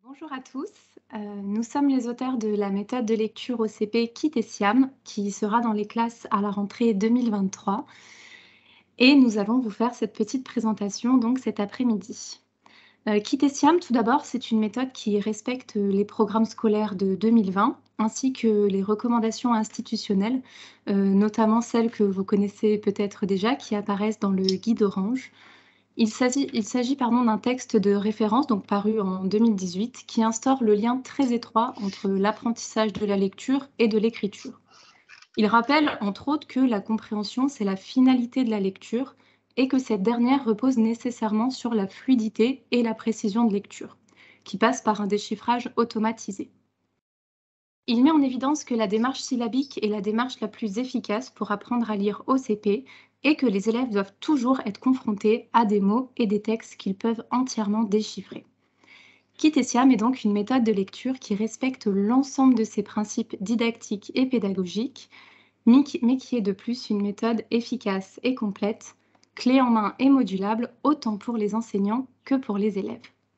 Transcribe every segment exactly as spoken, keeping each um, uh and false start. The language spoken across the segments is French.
Bonjour à tous, euh, nous sommes les auteurs de la méthode de lecture O C P Kit et Siam qui sera dans les classes à la rentrée deux mille vingt-trois et nous allons vous faire cette petite présentation donc cet après-midi. Euh, Kit et Siam, tout d'abord, c'est une méthode qui respecte les programmes scolaires de deux mille vingt ainsi que les recommandations institutionnelles, euh, notamment celles que vous connaissez peut-être déjà qui apparaissent dans le guide orange. Il s'agit, il s'agit pardon, d'un texte de référence, donc paru en deux mille dix-huit, qui instaure le lien très étroit entre l'apprentissage de la lecture et de l'écriture. Il rappelle, entre autres, que la compréhension, c'est la finalité de la lecture et que cette dernière repose nécessairement sur la fluidité et la précision de lecture, qui passe par un déchiffrage automatisé. Il met en évidence que la démarche syllabique est la démarche la plus efficace pour apprendre à lire O C P et que les élèves doivent toujours être confrontés à des mots et des textes qu'ils peuvent entièrement déchiffrer. Kit et Siam est donc une méthode de lecture qui respecte l'ensemble de ces principes didactiques et pédagogiques, mais qui est de plus une méthode efficace et complète, clé en main et modulable, autant pour les enseignants que pour les élèves.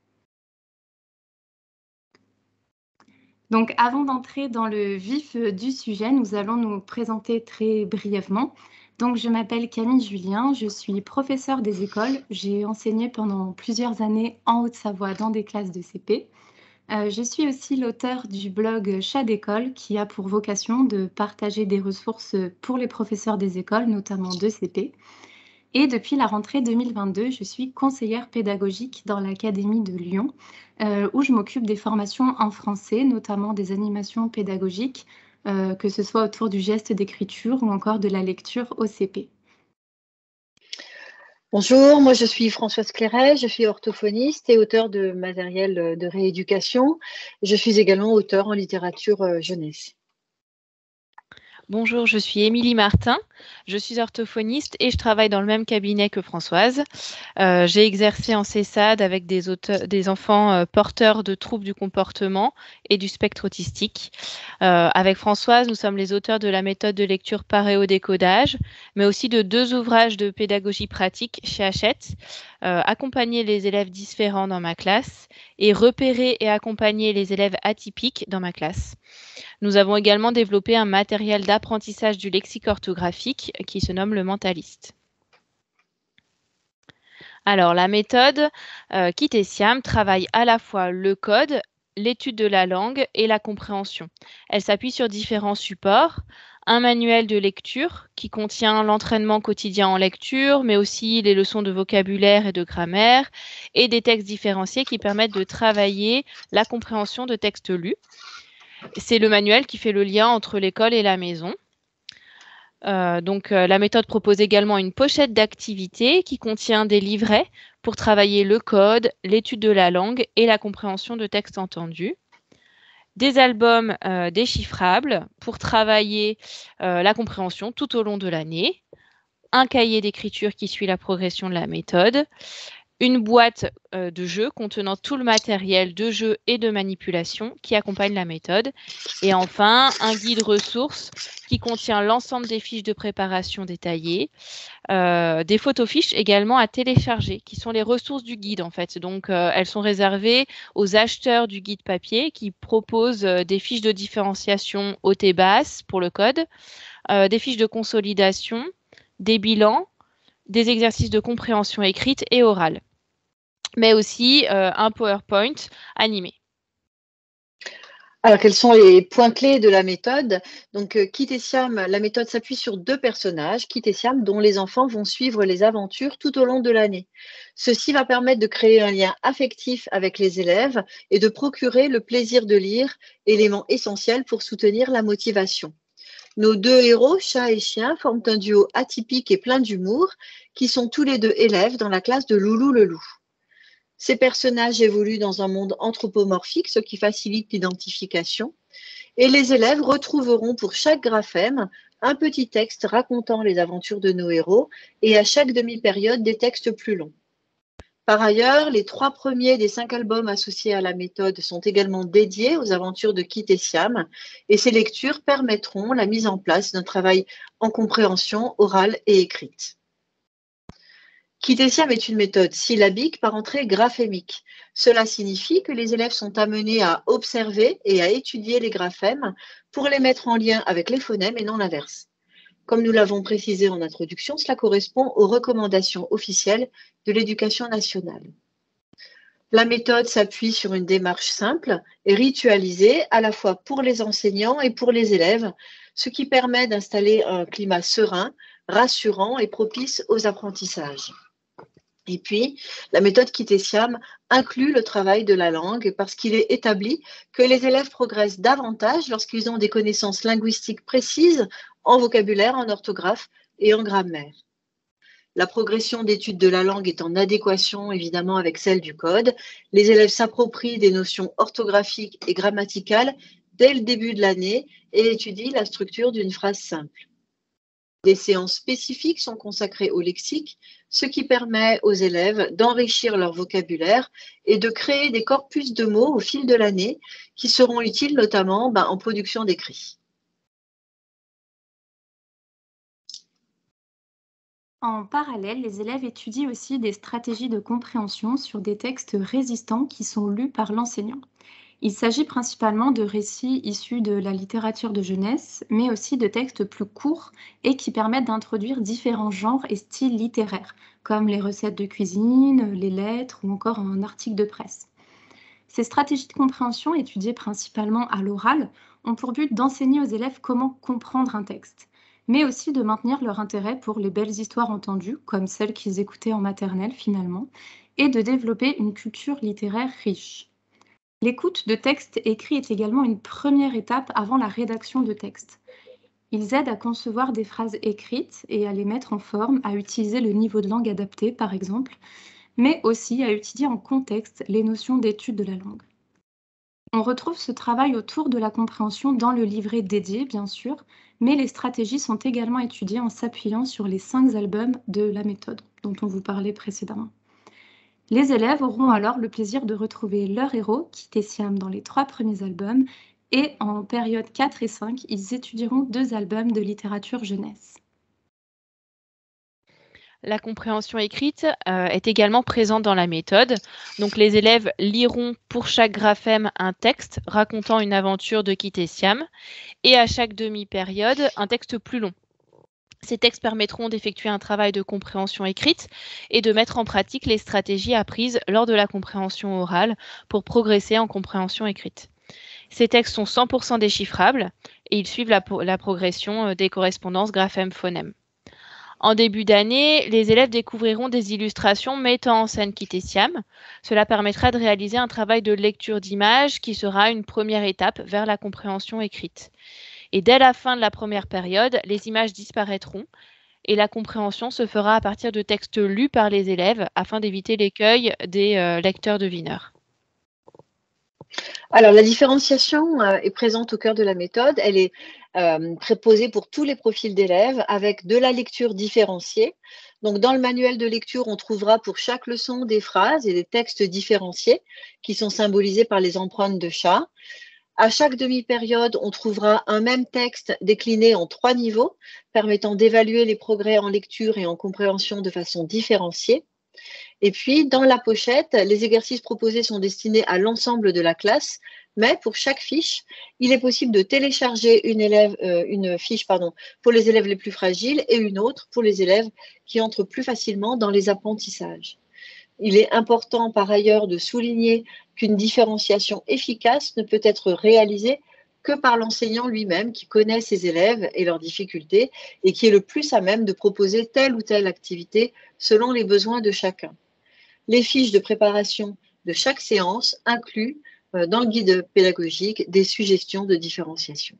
Donc, avant d'entrer dans le vif du sujet, nous allons nous présenter très brièvement. Donc, je m'appelle Camille Julien, je suis professeure des écoles. J'ai enseigné pendant plusieurs années en Haute-Savoie dans des classes de C P. Euh, je suis aussi l'auteur du blog Chat d'école qui a pour vocation de partager des ressources pour les professeurs des écoles, notamment de C P. Et depuis la rentrée deux mille vingt-deux, je suis conseillère pédagogique dans l'Académie de Lyon, euh, où je m'occupe des formations en français, notamment des animations pédagogiques, euh, que ce soit autour du geste d'écriture ou encore de la lecture O C P. Bonjour, moi je suis Françoise Clairet, je suis orthophoniste et auteure de matériel de rééducation. Je suis également auteure en littérature jeunesse. Bonjour, je suis Émilie Martin, je suis orthophoniste et je travaille dans le même cabinet que Françoise. Euh, j'ai exercé en CESAD avec des, auteurs, des enfants euh, porteurs de troubles du comportement et du spectre autistique. Euh, avec Françoise, nous sommes les auteurs de la méthode de lecture paréo-décodage, mais aussi de deux ouvrages de pédagogie pratique chez Hachette, euh, accompagner les élèves différents dans ma classe et repérer et accompagner les élèves atypiques dans ma classe. Nous avons également développé un matériel d'apprentissage du lexique orthographique qui se nomme le Mentaliste. Alors, la méthode euh, Kit et Siam travaille à la fois le code, l'étude de la langue et la compréhension. Elle s'appuie sur différents supports. Un manuel de lecture qui contient l'entraînement quotidien en lecture, mais aussi les leçons de vocabulaire et de grammaire, et des textes différenciés qui permettent de travailler la compréhension de textes lus. C'est le manuel qui fait le lien entre l'école et la maison. Euh, donc, euh, la méthode propose également une pochette d'activités qui contient des livrets pour travailler le code, l'étude de la langue et la compréhension de textes entendus. Des albums euh, déchiffrables pour travailler euh, la compréhension tout au long de l'année. Un cahier d'écriture qui suit la progression de la méthode. Une boîte euh, de jeu contenant tout le matériel de jeu et de manipulation qui accompagne la méthode. Et enfin, un guide ressources qui contient l'ensemble des fiches de préparation détaillées, euh, des photofiches également à télécharger, qui sont les ressources du guide en fait. Donc, euh, elles sont réservées aux acheteurs du guide papier qui proposent euh, des fiches de différenciation haute et basse pour le code, euh, des fiches de consolidation, des bilans, des exercices de compréhension écrite et orale, mais aussi euh, un PowerPoint animé. Alors, quels sont les points clés de la méthode? Donc, euh, Kit et Siam, la méthode s'appuie sur deux personnages, Kit et Siam, dont les enfants vont suivre les aventures tout au long de l'année. Ceci va permettre de créer un lien affectif avec les élèves et de procurer le plaisir de lire, élément essentiel pour soutenir la motivation. Nos deux héros, chat et chien, forment un duo atypique et plein d'humour, qui sont tous les deux élèves dans la classe de Loulou le loup. Ces personnages évoluent dans un monde anthropomorphique, ce qui facilite l'identification, et les élèves retrouveront pour chaque graphème un petit texte racontant les aventures de nos héros, et à chaque demi-période des textes plus longs. Par ailleurs, les trois premiers des cinq albums associés à la méthode sont également dédiés aux aventures de Kit et Siam, et ces lectures permettront la mise en place d'un travail en compréhension orale et écrite. Kitésiam est une méthode syllabique par entrée graphémique. Cela signifie que les élèves sont amenés à observer et à étudier les graphèmes pour les mettre en lien avec les phonèmes et non l'inverse. Comme nous l'avons précisé en introduction, cela correspond aux recommandations officielles de l'Éducation nationale. La méthode s'appuie sur une démarche simple et ritualisée à la fois pour les enseignants et pour les élèves, ce qui permet d'installer un climat serein, rassurant et propice aux apprentissages. Et puis, la méthode Kitésiam inclut le travail de la langue parce qu'il est établi que les élèves progressent davantage lorsqu'ils ont des connaissances linguistiques précises en vocabulaire, en orthographe et en grammaire. La progression d'études de la langue est en adéquation évidemment avec celle du code. Les élèves s'approprient des notions orthographiques et grammaticales dès le début de l'année et étudient la structure d'une phrase simple. Des séances spécifiques sont consacrées au lexique, ce qui permet aux élèves d'enrichir leur vocabulaire et de créer des corpus de mots au fil de l'année qui seront utiles notamment ben, en production d'écrits. En parallèle, les élèves étudient aussi des stratégies de compréhension sur des textes résistants qui sont lus par l'enseignant. Il s'agit principalement de récits issus de la littérature de jeunesse, mais aussi de textes plus courts et qui permettent d'introduire différents genres et styles littéraires, comme les recettes de cuisine, les lettres ou encore un article de presse. Ces stratégies de compréhension, étudiées principalement à l'oral, ont pour but d'enseigner aux élèves comment comprendre un texte, mais aussi de maintenir leur intérêt pour les belles histoires entendues, comme celles qu'ils écoutaient en maternelle finalement, et de développer une culture littéraire riche. L'écoute de textes écrits est également une première étape avant la rédaction de textes. Ils aident à concevoir des phrases écrites et à les mettre en forme, à utiliser le niveau de langue adapté par exemple, mais aussi à étudier en contexte les notions d'étude de la langue. On retrouve ce travail autour de la compréhension dans le livret dédié, bien sûr, mais les stratégies sont également étudiées en s'appuyant sur les cinq albums de la méthode dont on vous parlait précédemment. Les élèves auront alors le plaisir de retrouver leur héros, Kitésiam, dans les trois premiers albums, et en période quatre et cinq, ils étudieront deux albums de littérature jeunesse. La compréhension écrite euh, est également présente dans la méthode. Donc les élèves liront pour chaque graphème un texte racontant une aventure de Kitésiam et à chaque demi-période un texte plus long. Ces textes permettront d'effectuer un travail de compréhension écrite et de mettre en pratique les stratégies apprises lors de la compréhension orale pour progresser en compréhension écrite. Ces textes sont cent pour cent déchiffrables et ils suivent la, la progression des correspondances graphème-phonème. En début d'année, les élèves découvriront des illustrations mettant en scène Kitésiam. Cela permettra de réaliser un travail de lecture d'images qui sera une première étape vers la compréhension écrite. Et dès la fin de la première période, les images disparaîtront et la compréhension se fera à partir de textes lus par les élèves afin d'éviter l'écueil des euh, lecteurs devineurs. Alors, la différenciation euh, est présente au cœur de la méthode. Elle est euh, préposée pour tous les profils d'élèves avec de la lecture différenciée. Donc, dans le manuel de lecture, on trouvera pour chaque leçon des phrases et des textes différenciés qui sont symbolisés par les empreintes de chat. À chaque demi-période, on trouvera un même texte décliné en trois niveaux, permettant d'évaluer les progrès en lecture et en compréhension de façon différenciée. Et puis, dans la pochette, les exercices proposés sont destinés à l'ensemble de la classe, mais pour chaque fiche, il est possible de télécharger une, élève, euh, une fiche pardon, pour les élèves les plus fragiles et une autre pour les élèves qui entrent plus facilement dans les apprentissages. Il est important par ailleurs de souligner qu'une différenciation efficace ne peut être réalisée que par l'enseignant lui-même qui connaît ses élèves et leurs difficultés et qui est le plus à même de proposer telle ou telle activité selon les besoins de chacun. Les fiches de préparation de chaque séance incluent euh, dans le guide pédagogique des suggestions de différenciation.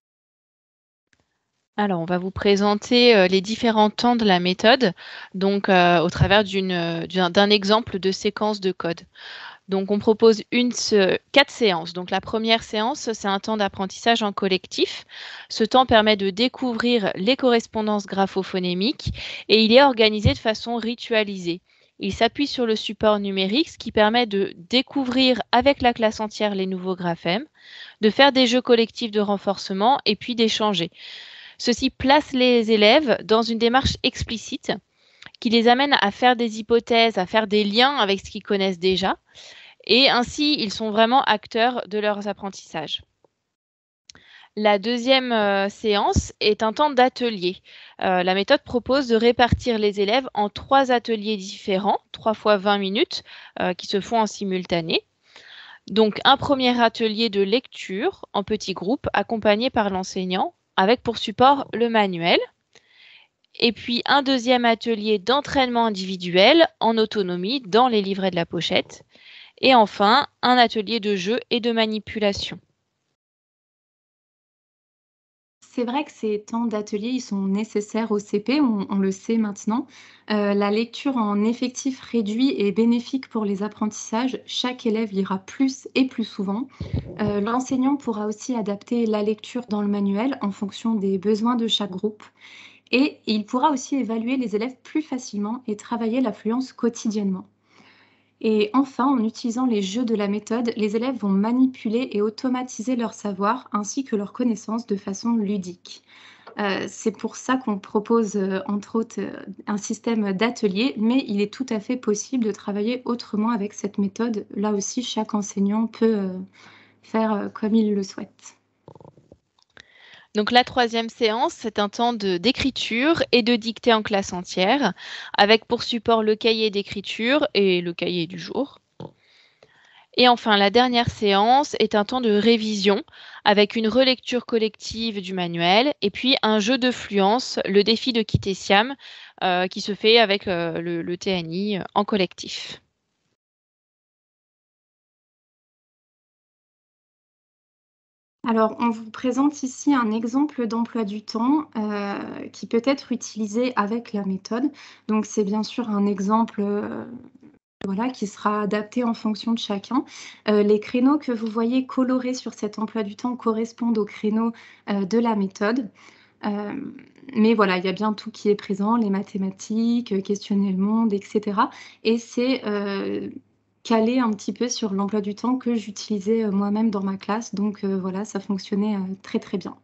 Alors, on va vous présenter euh, les différents temps de la méthode, donc euh, au travers d'une, d'un, d'un exemple de séquence de code. Donc, on propose une, quatre séances. Donc, la première séance, c'est un temps d'apprentissage en collectif. Ce temps permet de découvrir les correspondances graphophonémiques et il est organisé de façon ritualisée. Il s'appuie sur le support numérique, ce qui permet de découvrir avec la classe entière les nouveaux graphèmes, de faire des jeux collectifs de renforcement et puis d'échanger. Ceci place les élèves dans une démarche explicite qui les amène à faire des hypothèses, à faire des liens avec ce qu'ils connaissent déjà. Et ainsi, ils sont vraiment acteurs de leurs apprentissages. La deuxième euh, séance est un temps d'atelier. Euh, la méthode propose de répartir les élèves en trois ateliers différents, trois fois vingt minutes, euh, qui se font en simultané. Donc, un premier atelier de lecture en petits groupes, accompagné par l'enseignant, avec pour support le manuel. Et puis, un deuxième atelier d'entraînement individuel en autonomie dans les livrets de la pochette. Et enfin, un atelier de jeu et de manipulation. C'est vrai que ces temps d'atelier, ils sont nécessaires au C P, on, on le sait maintenant. Euh, la lecture en effectif réduit est bénéfique pour les apprentissages. Chaque élève lira plus et plus souvent. Euh, l'enseignant pourra aussi adapter la lecture dans le manuel en fonction des besoins de chaque groupe. Et il pourra aussi évaluer les élèves plus facilement et travailler l'affluence quotidiennement. Et enfin, en utilisant les jeux de la méthode, les élèves vont manipuler et automatiser leur savoir ainsi que leurs connaissances de façon ludique. Euh, c'est pour ça qu'on propose, euh, entre autres, euh, un système d'atelier, mais il est tout à fait possible de travailler autrement avec cette méthode. Là aussi, chaque enseignant peut euh, faire euh, comme il le souhaite. Donc la troisième séance, c'est un temps de- d'écriture et de dictée en classe entière, avec pour support le cahier d'écriture et le cahier du jour. Et enfin, la dernière séance est un temps de révision, avec une relecture collective du manuel et puis un jeu de fluence, le défi de quitter Siam, euh, qui se fait avec euh, le, le T N I en collectif. Alors, on vous présente ici un exemple d'emploi du temps euh, qui peut être utilisé avec la méthode. Donc, c'est bien sûr un exemple euh, voilà, qui sera adapté en fonction de chacun. Euh, les créneaux que vous voyez colorés sur cet emploi du temps correspondent aux créneaux euh, de la méthode. Euh, mais voilà, il y a bien tout qui est présent, les mathématiques, euh, questionner le monde, et cetera. Et c'est euh, calé un petit peu sur l'emploi du temps que j'utilisais euh, moi-même dans ma classe. Donc euh, voilà, ça fonctionnait euh, très très bien.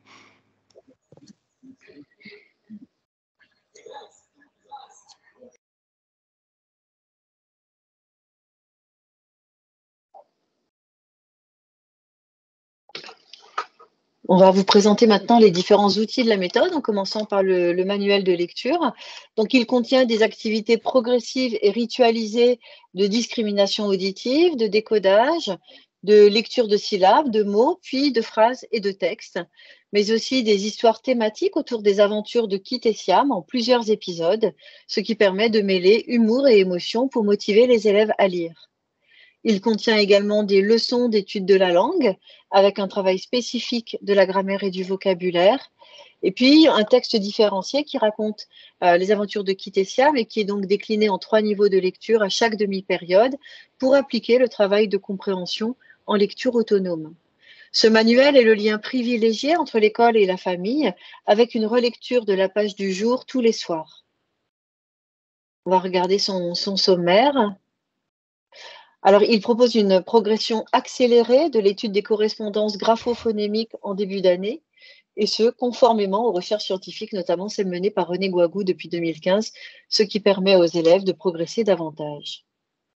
On va vous présenter maintenant les différents outils de la méthode, en commençant par le, le manuel de lecture. Donc, il contient des activités progressives et ritualisées de discrimination auditive, de décodage, de lecture de syllabes, de mots, puis de phrases et de textes, mais aussi des histoires thématiques autour des aventures de Kit et Siam en plusieurs épisodes, ce qui permet de mêler humour et émotion pour motiver les élèves à lire. Il contient également des leçons d'études de la langue, avec un travail spécifique de la grammaire et du vocabulaire, et puis un texte différencié qui raconte euh, les aventures de Kit et Siam et qui est donc décliné en trois niveaux de lecture à chaque demi-période pour appliquer le travail de compréhension en lecture autonome. Ce manuel est le lien privilégié entre l'école et la famille, avec une relecture de la page du jour tous les soirs. On va regarder son, son sommaire. Alors, il propose une progression accélérée de l'étude des correspondances graphophonemiques en début d'année, et ce, conformément aux recherches scientifiques, notamment celles menées par René Guagou depuis deux mille quinze, ce qui permet aux élèves de progresser davantage.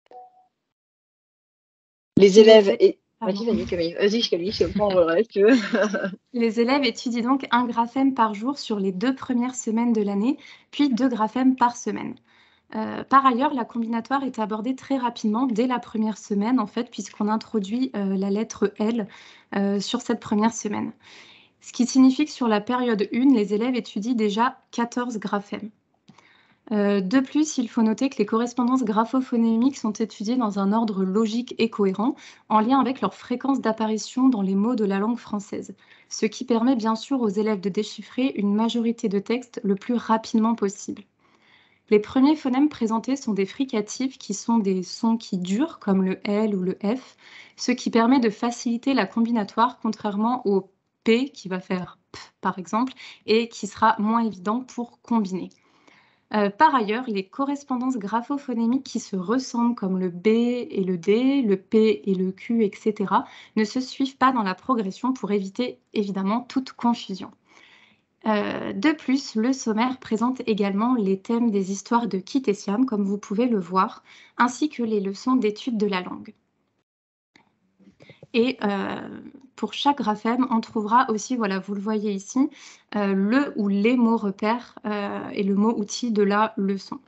Les élèves... Et... Vas-y, vas-y, Camille. Vas-y, Camille, je prends le reste, tu veux. Les élèves étudient donc un graphème par jour sur les deux premières semaines de l'année, puis deux graphèmes par semaine. Euh, par ailleurs, la combinatoire est abordée très rapidement dès la première semaine, en fait, puisqu'on introduit euh, la lettre L euh, sur cette première semaine. Ce qui signifie que sur la période un, les élèves étudient déjà quatorze graphèmes. Euh, de plus, il faut noter que les correspondances graphophonemiques sont étudiées dans un ordre logique et cohérent, en lien avec leur fréquence d'apparition dans les mots de la langue française, ce qui permet bien sûr aux élèves de déchiffrer une majorité de textes le plus rapidement possible. Les premiers phonèmes présentés sont des fricatifs qui sont des sons qui durent, comme le L ou le F, ce qui permet de faciliter la combinatoire, contrairement au P qui va faire P par exemple, et qui sera moins évident pour combiner. Euh, par ailleurs, les correspondances graphophonémiques qui se ressemblent, comme le B et le D, le P et le Q, et cetera, ne se suivent pas dans la progression pour éviter évidemment toute confusion. Euh, de plus, le sommaire présente également les thèmes des histoires de Kit et Siam, comme vous pouvez le voir, ainsi que les leçons d'étude de la langue. Et euh, pour chaque graphème, on trouvera aussi, voilà, vous le voyez ici, euh, le ou les mots repères euh, et le mot outil de la leçon.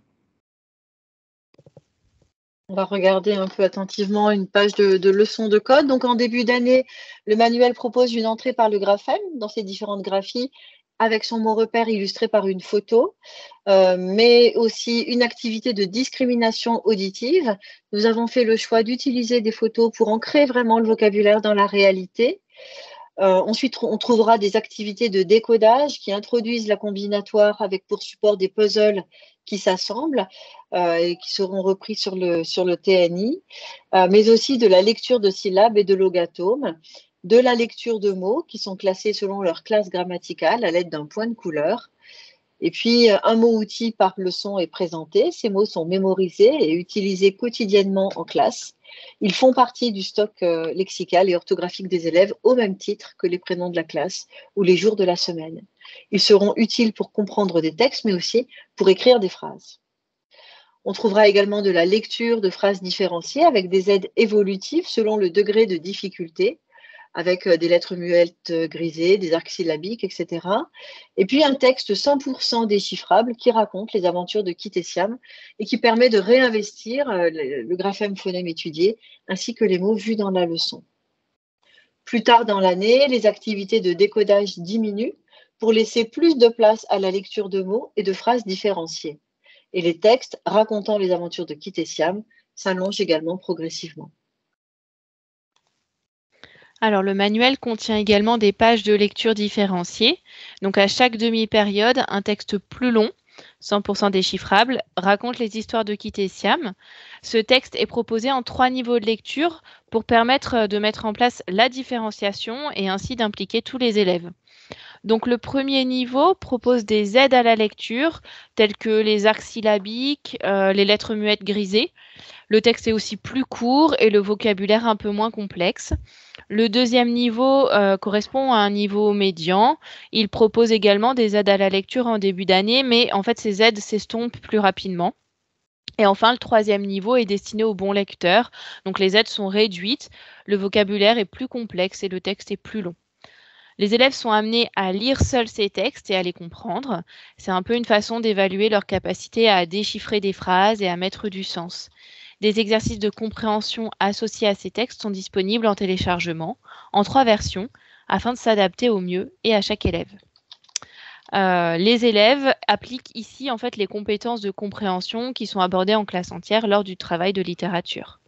On va regarder un peu attentivement une page de, de leçon de code. Donc, en début d'année, le manuel propose une entrée par le graphème dans ses différentes graphies avec son mot repère illustré par une photo, euh, mais aussi une activité de discrimination auditive. Nous avons fait le choix d'utiliser des photos pour ancrer vraiment le vocabulaire dans la réalité. Euh, ensuite, on trouvera des activités de décodage qui introduisent la combinatoire avec pour support des puzzles qui s'assemblent euh, et qui seront repris sur le, sur le T N I, euh, mais aussi de la lecture de syllabes et de logatomes, de la lecture de mots qui sont classés selon leur classe grammaticale à l'aide d'un point de couleur. Et puis, un mot-outil par leçon est présenté. Ces mots sont mémorisés et utilisés quotidiennement en classe. Ils font partie du stock euh, lexical et orthographique des élèves au même titre que les prénoms de la classe ou les jours de la semaine. Ils seront utiles pour comprendre des textes, mais aussi pour écrire des phrases. On trouvera également de la lecture de phrases différenciées avec des aides évolutives selon le degré de difficulté, avec des lettres muettes grisées, des arcs syllabiques, et cetera. Et puis un texte cent pour cent déchiffrable qui raconte les aventures de Kit et Siam et qui permet de réinvestir le graphème phonème étudié ainsi que les mots vus dans la leçon. Plus tard dans l'année, les activités de décodage diminuent pour laisser plus de place à la lecture de mots et de phrases différenciées. Et les textes racontant les aventures de Kit et Siam s'allongent également progressivement. Alors, le manuel contient également des pages de lecture différenciées. Donc, à chaque demi-période, un texte plus long, cent pour cent déchiffrable, raconte les histoires de Kit et Siam. Ce texte est proposé en trois niveaux de lecture pour permettre de mettre en place la différenciation et ainsi d'impliquer tous les élèves. Donc, le premier niveau propose des aides à la lecture, telles que les arcs syllabiques, euh, les lettres muettes grisées. Le texte est aussi plus court et le vocabulaire un peu moins complexe. Le deuxième niveau euh, correspond à un niveau médian. Il propose également des aides à la lecture en début d'année, mais en fait, ces aides s'estompent plus rapidement. Et enfin, le troisième niveau est destiné aux bons lecteurs. Donc, les aides sont réduites, le vocabulaire est plus complexe et le texte est plus long. Les élèves sont amenés à lire seuls ces textes et à les comprendre. C'est un peu une façon d'évaluer leur capacité à déchiffrer des phrases et à mettre du sens. Des exercices de compréhension associés à ces textes sont disponibles en téléchargement, en trois versions, afin de s'adapter au mieux et à chaque élève. Euh, les élèves appliquent ici en fait les compétences de compréhension qui sont abordées en classe entière lors du travail de littérature.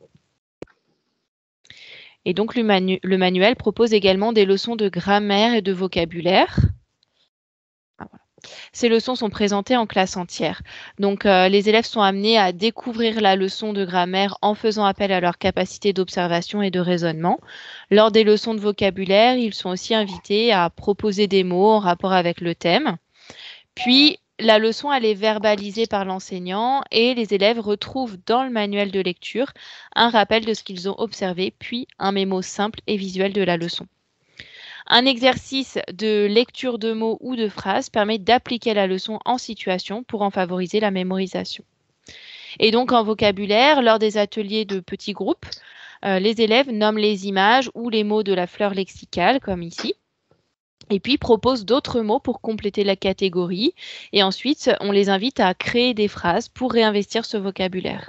Et donc le, manu le manuel propose également des leçons de grammaire et de vocabulaire. Ah, voilà. Ces leçons sont présentées en classe entière. Donc, euh, les élèves sont amenés à découvrir la leçon de grammaire en faisant appel à leur capacité d'observation et de raisonnement. Lors des leçons de vocabulaire, ils sont aussi invités à proposer des mots en rapport avec le thème. Puis, la leçon, elle est verbalisée par l'enseignant et les élèves retrouvent dans le manuel de lecture un rappel de ce qu'ils ont observé, puis un mémo simple et visuel de la leçon. Un exercice de lecture de mots ou de phrases permet d'appliquer la leçon en situation pour en favoriser la mémorisation. Et donc en vocabulaire, lors des ateliers de petits groupes, euh, les élèves nomment les images ou les mots de la fleur lexicale, comme ici, et puis proposent d'autres mots pour compléter la catégorie. Et ensuite, on les invite à créer des phrases pour réinvestir ce vocabulaire.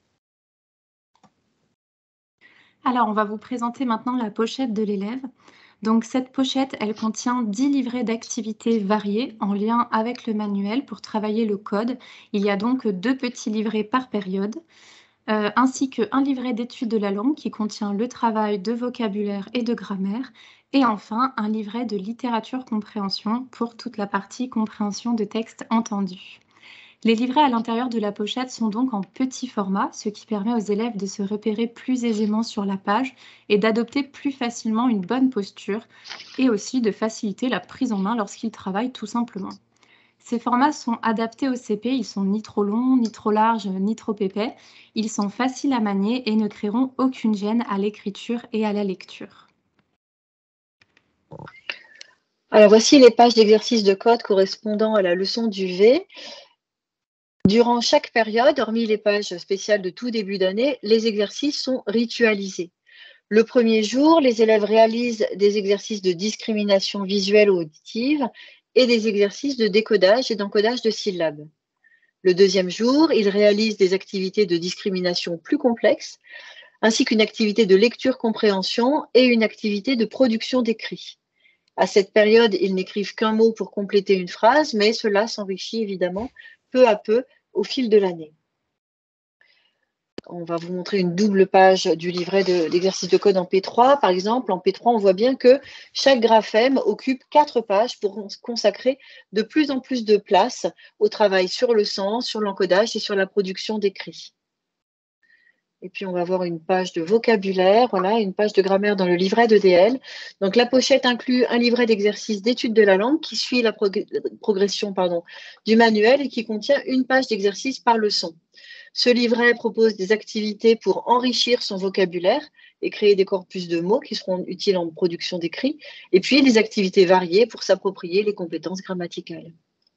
Alors, on va vous présenter maintenant la pochette de l'élève. Donc, cette pochette, elle contient dix livrets d'activités variées en lien avec le manuel pour travailler le code. Il y a donc deux petits livrets par période, euh, ainsi qu'un livret d'études de la langue qui contient le travail de vocabulaire et de grammaire, et enfin un livret de littérature-compréhension pour toute la partie compréhension de textes entendus. Les livrets à l'intérieur de la pochette sont donc en petit format, ce qui permet aux élèves de se repérer plus aisément sur la page et d'adopter plus facilement une bonne posture et aussi de faciliter la prise en main lorsqu'ils travaillent tout simplement. Ces formats sont adaptés au C P, ils sont ni trop longs, ni trop larges, ni trop épais. Ils sont faciles à manier et ne créeront aucune gêne à l'écriture et à la lecture. Alors, voici les pages d'exercices de code correspondant à la leçon du V. Durant chaque période, hormis les pages spéciales de tout début d'année, les exercices sont ritualisés. Le premier jour, les élèves réalisent des exercices de discrimination visuelle ou auditive et des exercices de décodage et d'encodage de syllabes. Le deuxième jour, ils réalisent des activités de discrimination plus complexes, ainsi qu'une activité de lecture-compréhension et une activité de production d'écrit. À cette période, ils n'écrivent qu'un mot pour compléter une phrase, mais cela s'enrichit évidemment peu à peu au fil de l'année. On va vous montrer une double page du livret d'exercice de, de code en P trois. Par exemple, en P trois, on voit bien que chaque graphème occupe quatre pages pour consacrer de plus en plus de place au travail sur le sens, sur l'encodage et sur la production d'écrits. Et puis, on va voir une page de vocabulaire, voilà, une page de grammaire dans le livret de D L. Donc, la pochette inclut un livret d'exercice d'étude de la langue qui suit la prog progression pardon, du manuel et qui contient une page d'exercice par leçon. Ce livret propose des activités pour enrichir son vocabulaire et créer des corpus de mots qui seront utiles en production d'écrits, et puis des activités variées pour s'approprier les compétences grammaticales.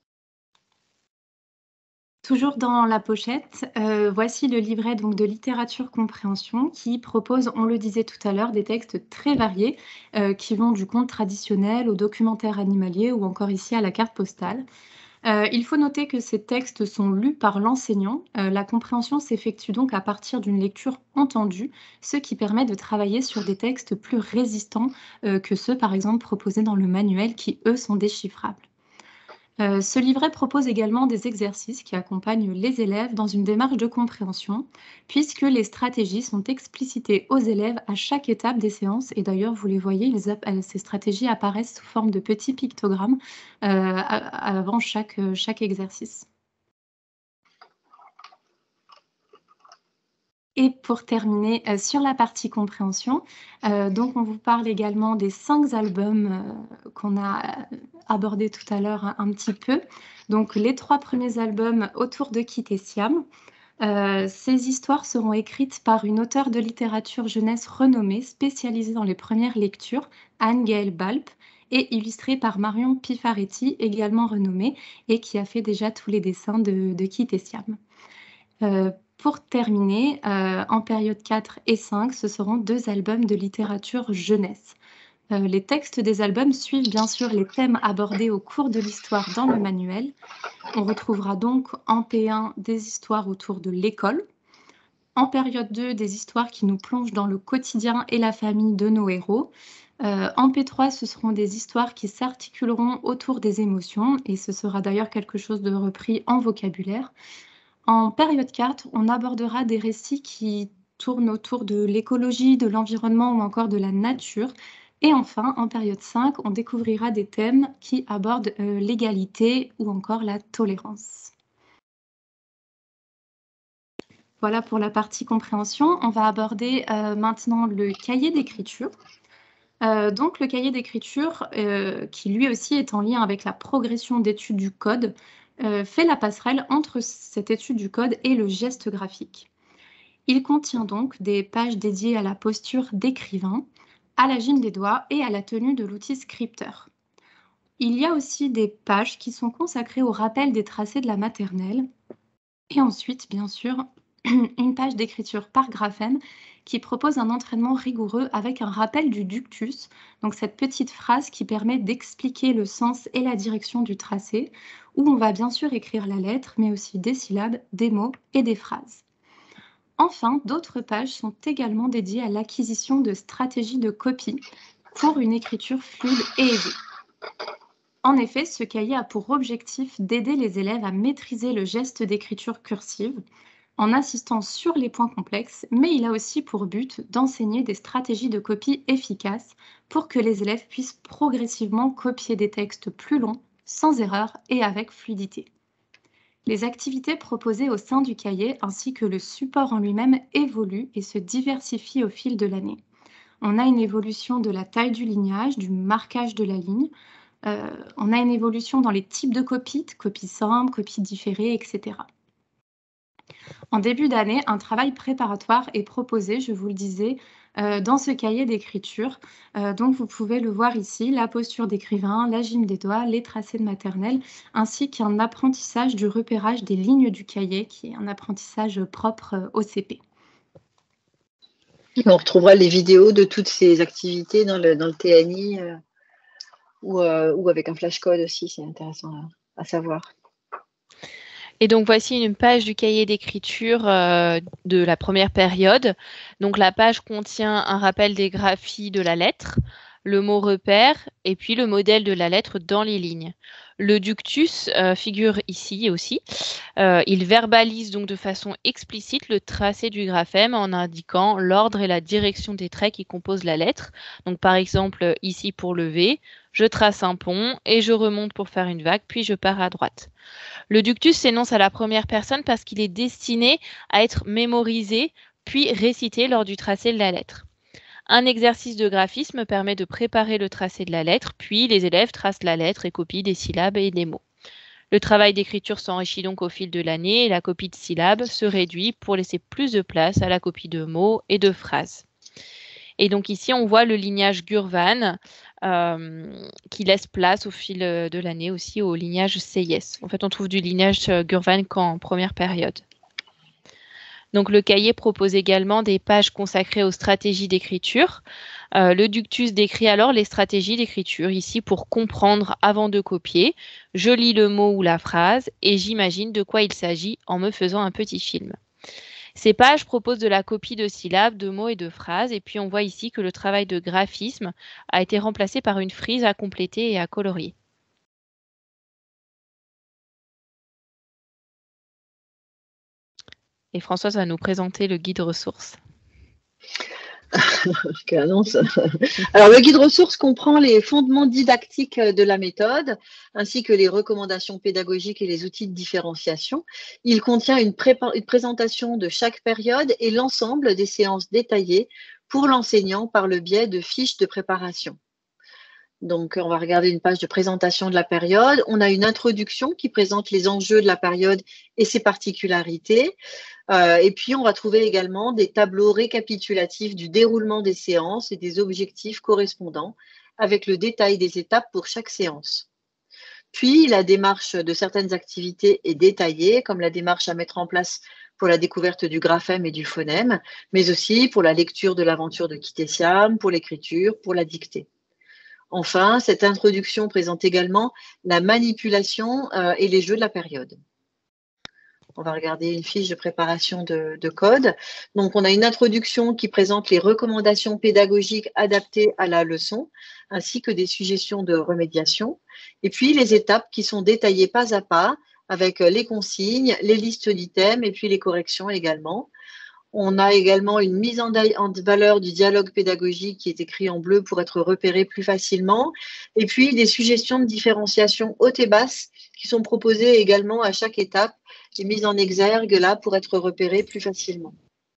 Toujours dans la pochette, euh, voici le livret donc, de littérature compréhension qui propose, on le disait tout à l'heure, des textes très variés euh, qui vont du conte traditionnel au documentaire animalier ou encore ici à la carte postale. Euh, il faut noter que ces textes sont lus par l'enseignant. Euh, la compréhension s'effectue donc à partir d'une lecture entendue, ce qui permet de travailler sur des textes plus résistants euh, que ceux, par exemple, proposés dans le manuel, qui, eux, sont déchiffrables. Euh, ce livret propose également des exercices qui accompagnent les élèves dans une démarche de compréhension, puisque les stratégies sont explicitées aux élèves à chaque étape des séances. Et d'ailleurs, vous les voyez, les, ces stratégies apparaissent sous forme de petits pictogrammes euh, avant chaque, chaque exercice. Et pour terminer, euh, sur la partie compréhension, euh, donc on vous parle également des cinq albums euh, qu'on a abordés tout à l'heure un, un petit peu. Donc les trois premiers albums autour de Kit et Siam. Euh, ces histoires seront écrites par une auteure de littérature jeunesse renommée, spécialisée dans les premières lectures, Anne-Gaëlle Balp, et illustrée par Marion Pifaretti, également renommée, et qui a fait déjà tous les dessins de, de Kit et Siam. Euh, Pour terminer, euh, en période quatre et cinq, ce seront deux albums de littérature jeunesse. Euh, les textes des albums suivent bien sûr les thèmes abordés au cours de l'histoire dans le manuel. On retrouvera donc en P un des histoires autour de l'école, en période deux des histoires qui nous plongent dans le quotidien et la famille de nos héros. Euh, en P trois, ce seront des histoires qui s'articuleront autour des émotions, et ce sera d'ailleurs quelque chose de repris en vocabulaire. En période quatre, on abordera des récits qui tournent autour de l'écologie, de l'environnement ou encore de la nature. Et enfin, en période cinq, on découvrira des thèmes qui abordent euh, l'égalité ou encore la tolérance. Voilà pour la partie compréhension. On va aborder euh, maintenant le cahier d'écriture. Euh, donc le cahier d'écriture, euh, qui lui aussi est en lien avec la progression d'études du code, euh, fait la passerelle entre cette étude du code et le geste graphique. Il contient donc des pages dédiées à la posture d'écrivain, à la gîne des doigts et à la tenue de l'outil scripteur. Il y a aussi des pages qui sont consacrées au rappel des tracés de la maternelle. Et ensuite, bien sûr, une page d'écriture par graphème qui propose un entraînement rigoureux avec un rappel du ductus, donc cette petite phrase qui permet d'expliquer le sens et la direction du tracé, où on va bien sûr écrire la lettre, mais aussi des syllabes, des mots et des phrases. Enfin, d'autres pages sont également dédiées à l'acquisition de stratégies de copie pour une écriture fluide et aisée. En effet, ce cahier a pour objectif d'aider les élèves à maîtriser le geste d'écriture cursive en insistant sur les points complexes, mais il a aussi pour but d'enseigner des stratégies de copie efficaces pour que les élèves puissent progressivement copier des textes plus longs, sans erreur et avec fluidité. Les activités proposées au sein du cahier ainsi que le support en lui-même évoluent et se diversifient au fil de l'année. On a une évolution de la taille du lignage, du marquage de la ligne. Euh, on a une évolution dans les types de copies, copies simples, copies différées, et cetera. En début d'année, un travail préparatoire est proposé, je vous le disais, euh, dans ce cahier d'écriture. Euh, donc, vous pouvez le voir ici, la posture d'écrivain, la gym des doigts, les tracés de maternelle, ainsi qu'un apprentissage du repérage des lignes du cahier, qui est un apprentissage propre euh, au C P. On retrouvera les vidéos de toutes ces activités dans le, dans le T N I euh, ou, euh, ou avec un flashcode aussi, c'est intéressant à, à savoir. Et donc, voici une page du cahier d'écriture euh, de la première période. Donc, la page contient un rappel des graphies de la lettre, le mot repère et puis le modèle de la lettre dans les lignes. Le ductus euh, figure ici aussi. Euh, il verbalise donc de façon explicite le tracé du graphème en indiquant l'ordre et la direction des traits qui composent la lettre. Donc, par exemple, ici pour le V, je trace un pont et je remonte pour faire une vague, puis je pars à droite. Le ductus s'énonce à la première personne parce qu'il est destiné à être mémorisé puis récité lors du tracé de la lettre. Un exercice de graphisme permet de préparer le tracé de la lettre, puis les élèves tracent la lettre et copient des syllabes et des mots. Le travail d'écriture s'enrichit donc au fil de l'année et la copie de syllabes se réduit pour laisser plus de place à la copie de mots et de phrases. Et donc ici, on voit le lignage Gurvan euh, qui laisse place au fil de l'année aussi au lignage C I S. En fait, on trouve du lignage Gurvan qu'en première période. Donc le cahier propose également des pages consacrées aux stratégies d'écriture. Euh, le ductus décrit alors les stratégies d'écriture, ici pour comprendre avant de copier. Je lis le mot ou la phrase et j'imagine de quoi il s'agit en me faisant un petit film. Ces pages proposent de la copie de syllabes, de mots et de phrases. Et puis on voit ici que le travail de graphisme a été remplacé par une frise à compléter et à colorier. Et Françoise va nous présenter le guide ressources. Quelle annonce. Alors, le guide ressources comprend les fondements didactiques de la méthode, ainsi que les recommandations pédagogiques et les outils de différenciation. Il contient une, une présentation de chaque période et l'ensemble des séances détaillées pour l'enseignant par le biais de fiches de préparation. Donc, on va regarder une page de présentation de la période. On a une introduction qui présente les enjeux de la période et ses particularités. Euh, et puis, on va trouver également des tableaux récapitulatifs du déroulement des séances et des objectifs correspondants avec le détail des étapes pour chaque séance. Puis, la démarche de certaines activités est détaillée, comme la démarche à mettre en place pour la découverte du graphème et du phonème, mais aussi pour la lecture de l'aventure de Kitessiam, pour l'écriture, pour la dictée. Enfin, cette introduction présente également la manipulation euh, et les jeux de la période. On va regarder une fiche de préparation de, de code. Donc, on a une introduction qui présente les recommandations pédagogiques adaptées à la leçon, ainsi que des suggestions de remédiation. Et puis, les étapes qui sont détaillées pas à pas, avec les consignes, les listes d'items et puis les corrections également. On a également une mise en, en valeur du dialogue pédagogique qui est écrit en bleu pour être repéré plus facilement. Et puis, des suggestions de différenciation haute et basse qui sont proposées également à chaque étape et mises en exergue là pour être repérées plus facilement.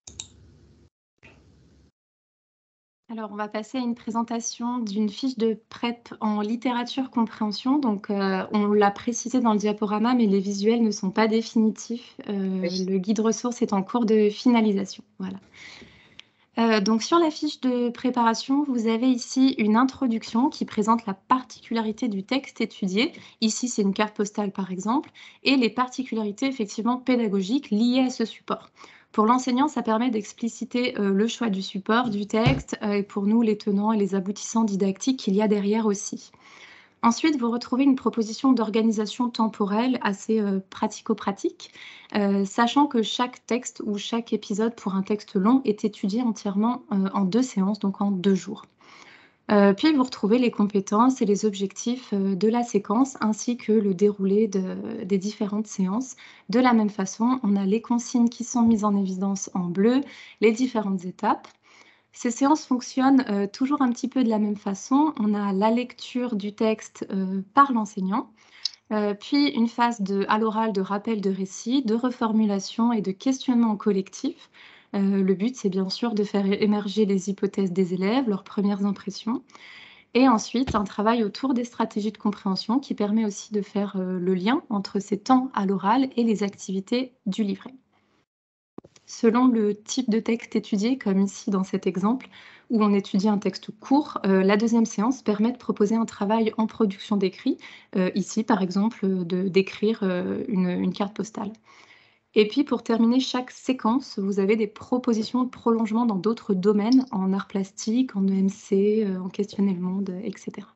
Alors, on va passer à une présentation d'une fiche de prep en littérature compréhension. Donc, euh, on l'a précisé dans le diaporama, mais les visuels ne sont pas définitifs. Euh, oui. Le guide ressources est en cours de finalisation. Voilà. Euh, donc, sur la fiche de préparation, vous avez ici une introduction qui présente la particularité du texte étudié. Ici, c'est une carte postale, par exemple, et les particularités effectivement pédagogiques liées à ce support. Pour l'enseignant, ça permet d'expliciter euh, le choix du support, du texte, euh, et pour nous, les tenants et les aboutissants didactiques qu'il y a derrière aussi. Ensuite, vous retrouvez une proposition d'organisation temporelle assez euh, pratico-pratique, euh, sachant que chaque texte ou chaque épisode pour un texte long est étudié entièrement euh, en deux séances, donc en deux jours. Euh, puis, vous retrouvez les compétences et les objectifs euh, de la séquence, ainsi que le déroulé de, des différentes séances. De la même façon, on a les consignes qui sont mises en évidence en bleu, les différentes étapes. Ces séances fonctionnent euh, toujours un petit peu de la même façon. On a la lecture du texte euh, par l'enseignant, euh, puis une phase de, à l'oral de rappel de récit, de reformulation et de questionnement collectif. Euh, le but, c'est bien sûr de faire émerger les hypothèses des élèves, leurs premières impressions. Et ensuite, un travail autour des stratégies de compréhension qui permet aussi de faire euh, le lien entre ces temps à l'oral et les activités du livret. selon le type de texte étudié, comme ici dans cet exemple, où on étudie un texte court. Euh, la deuxième séance permet de proposer un travail en production d'écrit, euh, ici par exemple de d'écrire euh, une, une carte postale. Et puis pour terminer chaque séquence, vous avez des propositions de prolongement dans d'autres domaines, en art plastique, en E M C, euh, en questionner le monde, et cetera.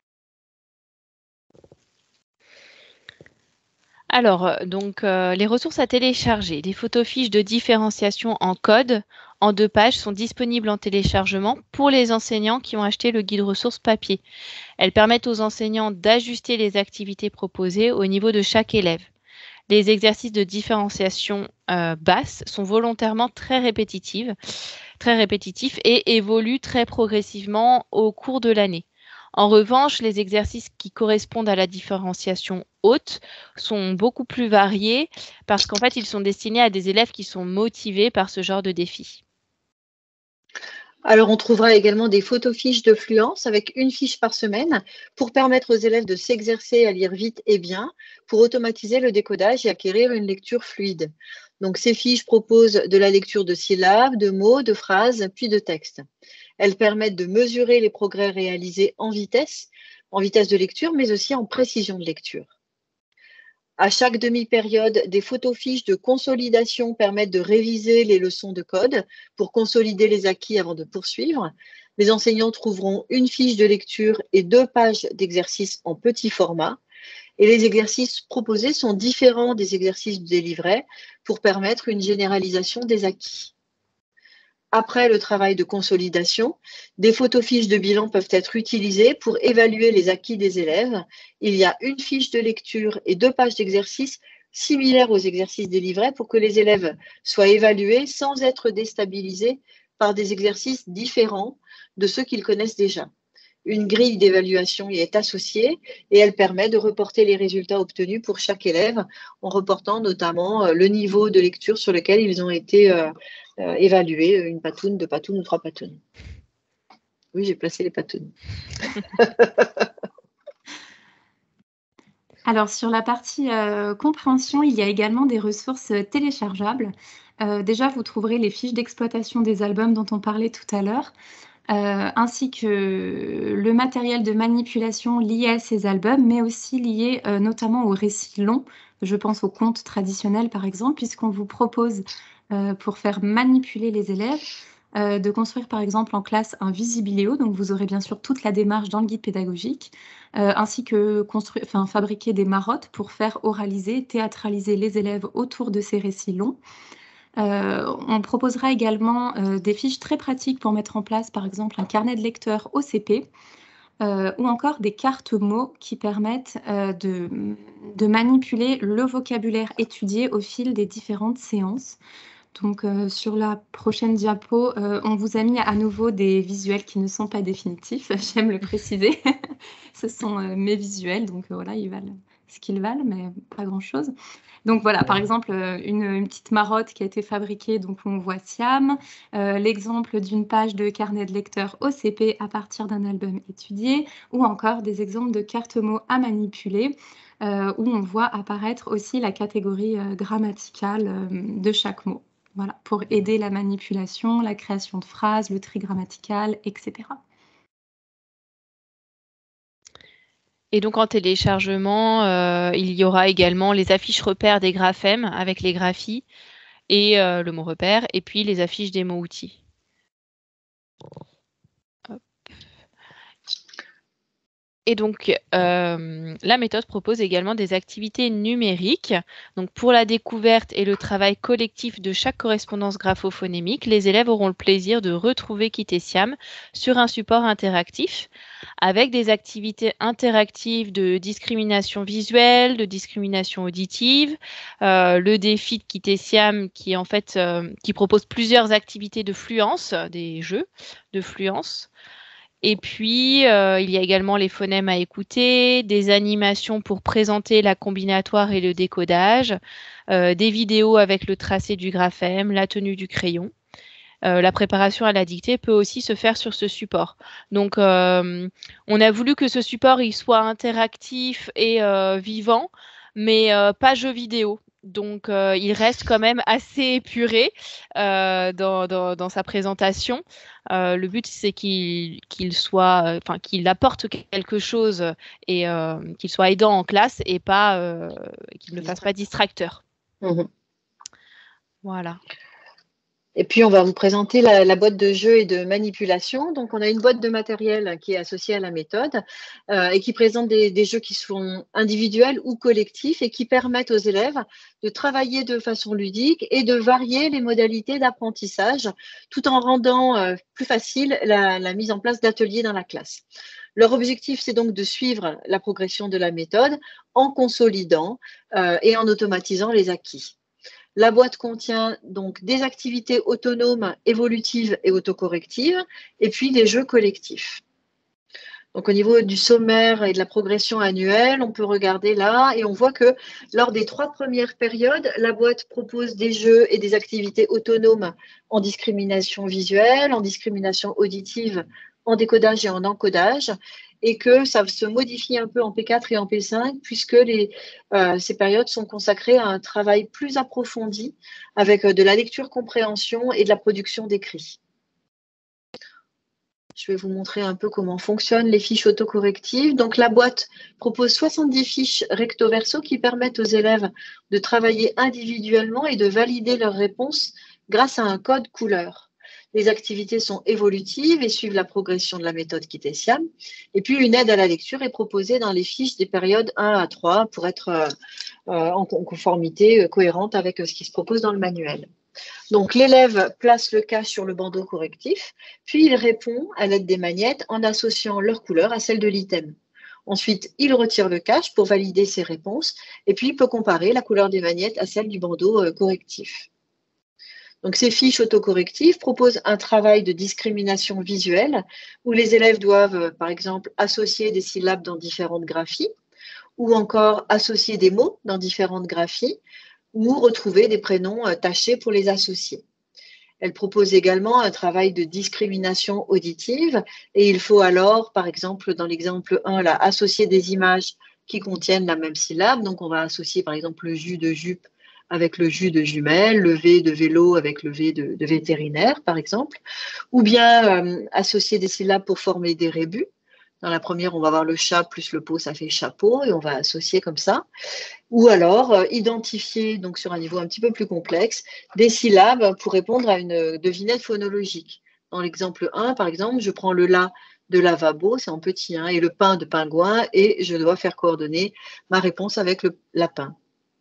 Alors, euh, donc, euh, les ressources à télécharger. Les photofiches de différenciation en code en deux pages sont disponibles en téléchargement pour les enseignants qui ont acheté le guide ressources papier. Elles permettent aux enseignants d'ajuster les activités proposées au niveau de chaque élève. Les exercices de différenciation euh, basse sont volontairement très répétitifs, très répétitifs et évoluent très progressivement au cours de l'année. En revanche, les exercices qui correspondent à la différenciation haute sont beaucoup plus variés parce qu'en fait, ils sont destinés à des élèves qui sont motivés par ce genre de défi. Alors, on trouvera également des photofiches de fluence avec une fiche par semaine pour permettre aux élèves de s'exercer à lire vite et bien, pour automatiser le décodage et acquérir une lecture fluide. Donc, ces fiches proposent de la lecture de syllabes, de mots, de phrases, puis de textes. Elles permettent de mesurer les progrès réalisés en vitesse, en vitesse de lecture, mais aussi en précision de lecture. À chaque demi-période, des photofiches de consolidation permettent de réviser les leçons de code pour consolider les acquis avant de poursuivre. Les enseignants trouveront une fiche de lecture et deux pages d'exercices en petit format. Et les exercices proposés sont différents des exercices des livrets pour permettre une généralisation des acquis. Après le travail de consolidation, des photofiches de bilan peuvent être utilisées pour évaluer les acquis des élèves. Il y a une fiche de lecture et deux pages d'exercices similaires aux exercices des livrets pour que les élèves soient évalués sans être déstabilisés par des exercices différents de ceux qu'ils connaissent déjà. Une grille d'évaluation y est associée et elle permet de reporter les résultats obtenus pour chaque élève en reportant notamment le niveau de lecture sur lequel ils ont été euh, euh, évalués, une patoune, deux patounes ou trois patounes. Oui, j'ai placé les patounes. Alors, sur la partie euh, compréhension, il y a également des ressources téléchargeables. Euh, déjà, vous trouverez les fiches d'exploitation des albums dont on parlait tout à l'heure. Euh, ainsi que le matériel de manipulation lié à ces albums, mais aussi lié euh, notamment aux récits longs. Je pense aux contes traditionnels, par exemple, puisqu'on vous propose, euh, pour faire manipuler les élèves, euh, de construire, par exemple, en classe un visibiléo. Donc, vous aurez bien sûr toute la démarche dans le guide pédagogique, euh, ainsi que construire, enfin, fabriquer des marottes pour faire oraliser, théâtraliser les élèves autour de ces récits longs. Euh, on proposera également euh, des fiches très pratiques pour mettre en place, par exemple, un carnet de lecteur O C P euh, ou encore des cartes mots qui permettent euh, de, de manipuler le vocabulaire étudié au fil des différentes séances. Donc, euh, sur la prochaine diapo, euh, on vous a mis à nouveau des visuels qui ne sont pas définitifs, j'aime le préciser. Ce sont euh, mes visuels, donc euh, voilà, ils valent ce qu'ils valent, mais pas grand-chose. Donc voilà, par exemple, une, une petite marotte qui a été fabriquée, donc on voit Siam, euh, l'exemple d'une page de carnet de lecteur O C P à partir d'un album étudié, ou encore des exemples de cartes mots à manipuler, euh, où on voit apparaître aussi la catégorie euh, grammaticale euh, de chaque mot. Voilà, pour aider la manipulation, la création de phrases, le tri grammatical, et cetera. Et donc en téléchargement, euh, il y aura également les affiches repères des graphèmes avec les graphies et euh, le mot repère, et puis les affiches des mots outils. Hop. Et donc, euh, la méthode propose également des activités numériques. Donc, pour la découverte et le travail collectif de chaque correspondance graphophonémique, les élèves auront le plaisir de retrouver Kitesiam sur un support interactif avec des activités interactives de discrimination visuelle, de discrimination auditive, euh, le défi de Kitesiam qui, en fait, euh, qui propose plusieurs activités de fluence, des jeux de fluence. Et puis, euh, il y a également les phonèmes à écouter, des animations pour présenter la combinatoire et le décodage, euh, des vidéos avec le tracé du graphème, la tenue du crayon. Euh, la préparation à la dictée peut aussi se faire sur ce support. Donc, euh, on a voulu que ce support il soit interactif et euh, vivant, mais euh, pas jeu vidéo. Donc, euh, il reste quand même assez épuré euh, dans, dans, dans sa présentation. Euh, le but, c'est qu'il qu'il soit, enfin, qu'il apporte quelque chose et euh, qu'il soit aidant en classe et pas euh, qu'il ne fasse pas distracteur. Mmh. Voilà. Et puis, on va vous présenter la, la boîte de jeux et de manipulation. Donc, on a une boîte de matériel qui est associée à la méthode euh, et qui présente des, des jeux qui sont individuels ou collectifs et qui permettent aux élèves de travailler de façon ludique et de varier les modalités d'apprentissage tout en rendant euh, plus facile la, la mise en place d'ateliers dans la classe. Leur objectif, c'est donc de suivre la progression de la méthode en consolidant euh, et en automatisant les acquis. La boîte contient donc des activités autonomes, évolutives et autocorrectives, et puis des jeux collectifs. Donc, au niveau du sommaire et de la progression annuelle, on peut regarder là et on voit que lors des trois premières périodes, la boîte propose des jeux et des activités autonomes en discrimination visuelle, en discrimination auditive, en décodage et en encodage, et que ça se modifie un peu en P quatre et en P cinq puisque les, euh, ces périodes sont consacrées à un travail plus approfondi avec de la lecture-compréhension et de la production d'écrits. Je vais vous montrer un peu comment fonctionnent les fiches autocorrectives. Donc, la boîte propose soixante-dix fiches recto-verso qui permettent aux élèves de travailler individuellement et de valider leurs réponses grâce à un code couleur. Les activités sont évolutives et suivent la progression de la méthode Kitesiam. Et puis, une aide à la lecture est proposée dans les fiches des périodes un à trois pour être euh, en conformité cohérente avec ce qui se propose dans le manuel. Donc, l'élève place le cache sur le bandeau correctif, puis il répond à l'aide des magnettes en associant leur couleur à celle de l'item. Ensuite, il retire le cache pour valider ses réponses et puis il peut comparer la couleur des magnettes à celle du bandeau correctif. Donc, ces fiches autocorrectives proposent un travail de discrimination visuelle où les élèves doivent, par exemple, associer des syllabes dans différentes graphies ou encore associer des mots dans différentes graphies ou retrouver des prénoms tachés pour les associer. Elle propose également un travail de discrimination auditive et il faut alors, par exemple, dans l'exemple un, là, associer des images qui contiennent la même syllabe. Donc, on va associer, par exemple, le jus de jupe avec le jus de jumelle, le V de vélo avec le V de, de vétérinaire, par exemple, ou bien euh, associer des syllabes pour former des rébus. Dans la première, on va avoir le chat plus le pot, ça fait chapeau, et on va associer comme ça. Ou alors, euh, identifier, donc sur un niveau un petit peu plus complexe, des syllabes pour répondre à une devinette phonologique. Dans l'exemple un, par exemple, je prends le la de lavabo, c'est en petit, hein, et le pain de pingouin, et je dois faire coordonner ma réponse avec le lapin.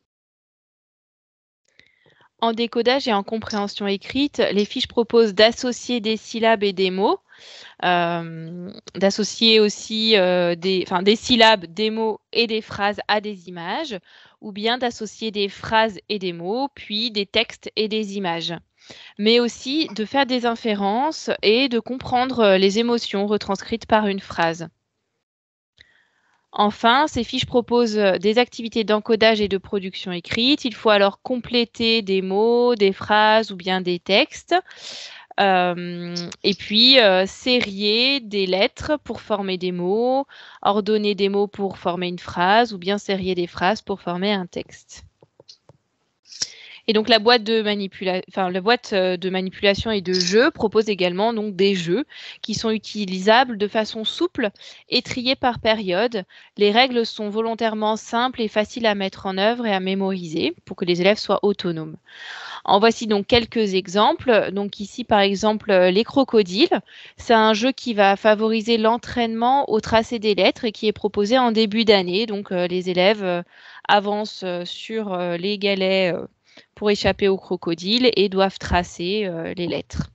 En décodage et en compréhension écrite, les fiches proposent d'associer des syllabes et des mots, euh, d'associer aussi euh, des, enfin, des syllabes, des mots et des phrases à des images, ou bien d'associer des phrases et des mots, puis des textes et des images. Mais aussi de faire des inférences et de comprendre les émotions retranscrites par une phrase. Enfin, ces fiches proposent des activités d'encodage et de production écrite. Il faut alors compléter des mots, des phrases ou bien des textes. Euh, et puis, euh, sérier des lettres pour former des mots, ordonner des mots pour former une phrase ou bien sérier des phrases pour former un texte. Et donc la boîte de manipula- enfin, la boîte de manipulation et de jeu propose également donc des jeux qui sont utilisables de façon souple et triés par période. Les règles sont volontairement simples et faciles à mettre en œuvre et à mémoriser pour que les élèves soient autonomes. En voici donc quelques exemples. Donc ici par exemple les crocodiles. C'est un jeu qui va favoriser l'entraînement au tracé des lettres et qui est proposé en début d'année. Donc euh, les élèves euh, avancent euh, sur euh, les galets euh, pour échapper aux crocodiles et doivent tracer euh, les lettres.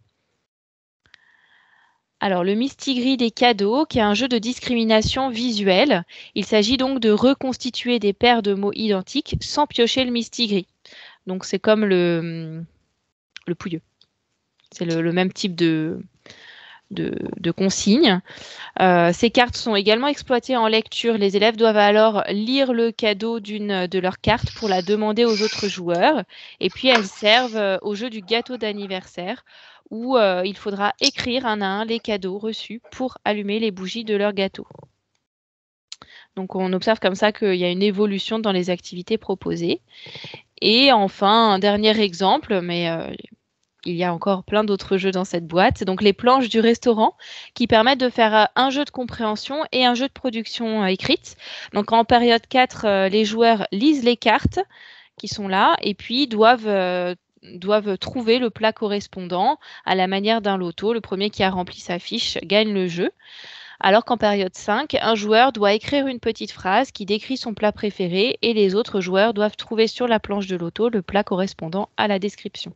Alors, le mistigris des cadeaux, qui est un jeu de discrimination visuelle. Il s'agit donc de reconstituer des paires de mots identiques sans piocher le mistigris. Donc, c'est comme le, le pouilleux. C'est le, le même type de, de, de consignes. Euh, ces cartes sont également exploitées en lecture. Les élèves doivent alors lire le cadeau d'une de leurs cartes pour la demander aux autres joueurs. Et puis, elles servent au jeu du gâteau d'anniversaire où euh, il faudra écrire un à un les cadeaux reçus pour allumer les bougies de leur gâteau. Donc, on observe comme ça qu'il y a une évolution dans les activités proposées. Et enfin, un dernier exemple, mais euh, il y a encore plein d'autres jeux dans cette boîte. Donc, les planches du restaurant qui permettent de faire euh, un jeu de compréhension et un jeu de production euh, écrite. Donc, en période quatre, euh, les joueurs lisent les cartes qui sont là et puis doivent, euh, doivent trouver le plat correspondant à la manière d'un loto. Le premier qui a rempli sa fiche gagne le jeu. Alors qu'en période cinq, un joueur doit écrire une petite phrase qui décrit son plat préféré et les autres joueurs doivent trouver sur la planche de loto le plat correspondant à la description.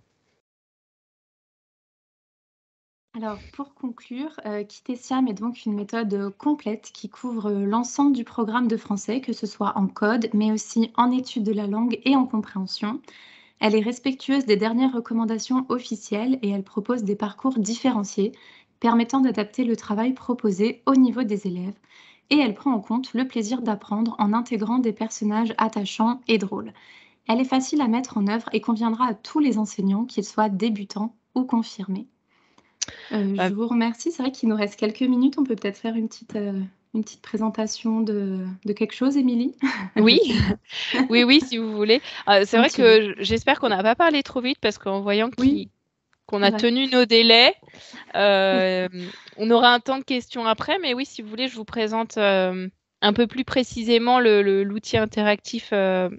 Alors, pour conclure, euh, Kitesiam est donc une méthode complète qui couvre l'ensemble du programme de français, que ce soit en code, mais aussi en étude de la langue et en compréhension. Elle est respectueuse des dernières recommandations officielles et elle propose des parcours différenciés, permettant d'adapter le travail proposé au niveau des élèves. Et elle prend en compte le plaisir d'apprendre en intégrant des personnages attachants et drôles. Elle est facile à mettre en œuvre et conviendra à tous les enseignants, qu'ils soient débutants ou confirmés. Euh, Bah, je vous remercie. C'est vrai qu'il nous reste quelques minutes. On peut peut-être faire une petite, euh, une petite présentation de, de quelque chose, Émilie? Oui, oui, oui, si vous voulez. Euh, c'est Un vrai petit bout. que j'espère qu'on n'a pas parlé trop vite parce qu'en voyant Oui, qu'il- qu'on c'est a vrai. tenu nos délais, euh, on aura un temps de questions après. Mais oui, si vous voulez, je vous présente euh, un peu plus précisément le- le- l'outil interactif euh,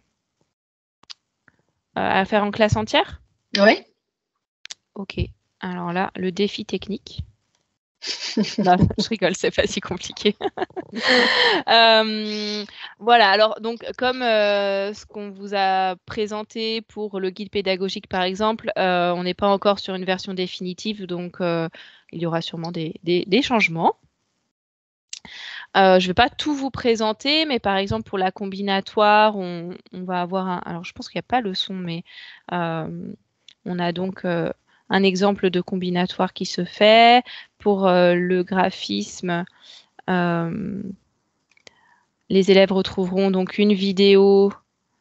à faire en classe entière. Oui. Ok. Alors là, le défi technique. Non, je rigole, c'est pas si compliqué. Euh, voilà, alors donc comme euh, ce qu'on vous a présenté pour le guide pédagogique par exemple, euh, on n'est pas encore sur une version définitive, donc euh, il y aura sûrement des, des- des changements. Euh, je ne vais pas tout vous présenter, mais par exemple pour la combinatoire, on, on va avoir un... Alors je pense qu'il n'y a pas le son, mais euh, on a donc euh, un exemple de combinatoire qui se fait. Pour euh, le graphisme, euh, les élèves retrouveront donc une vidéo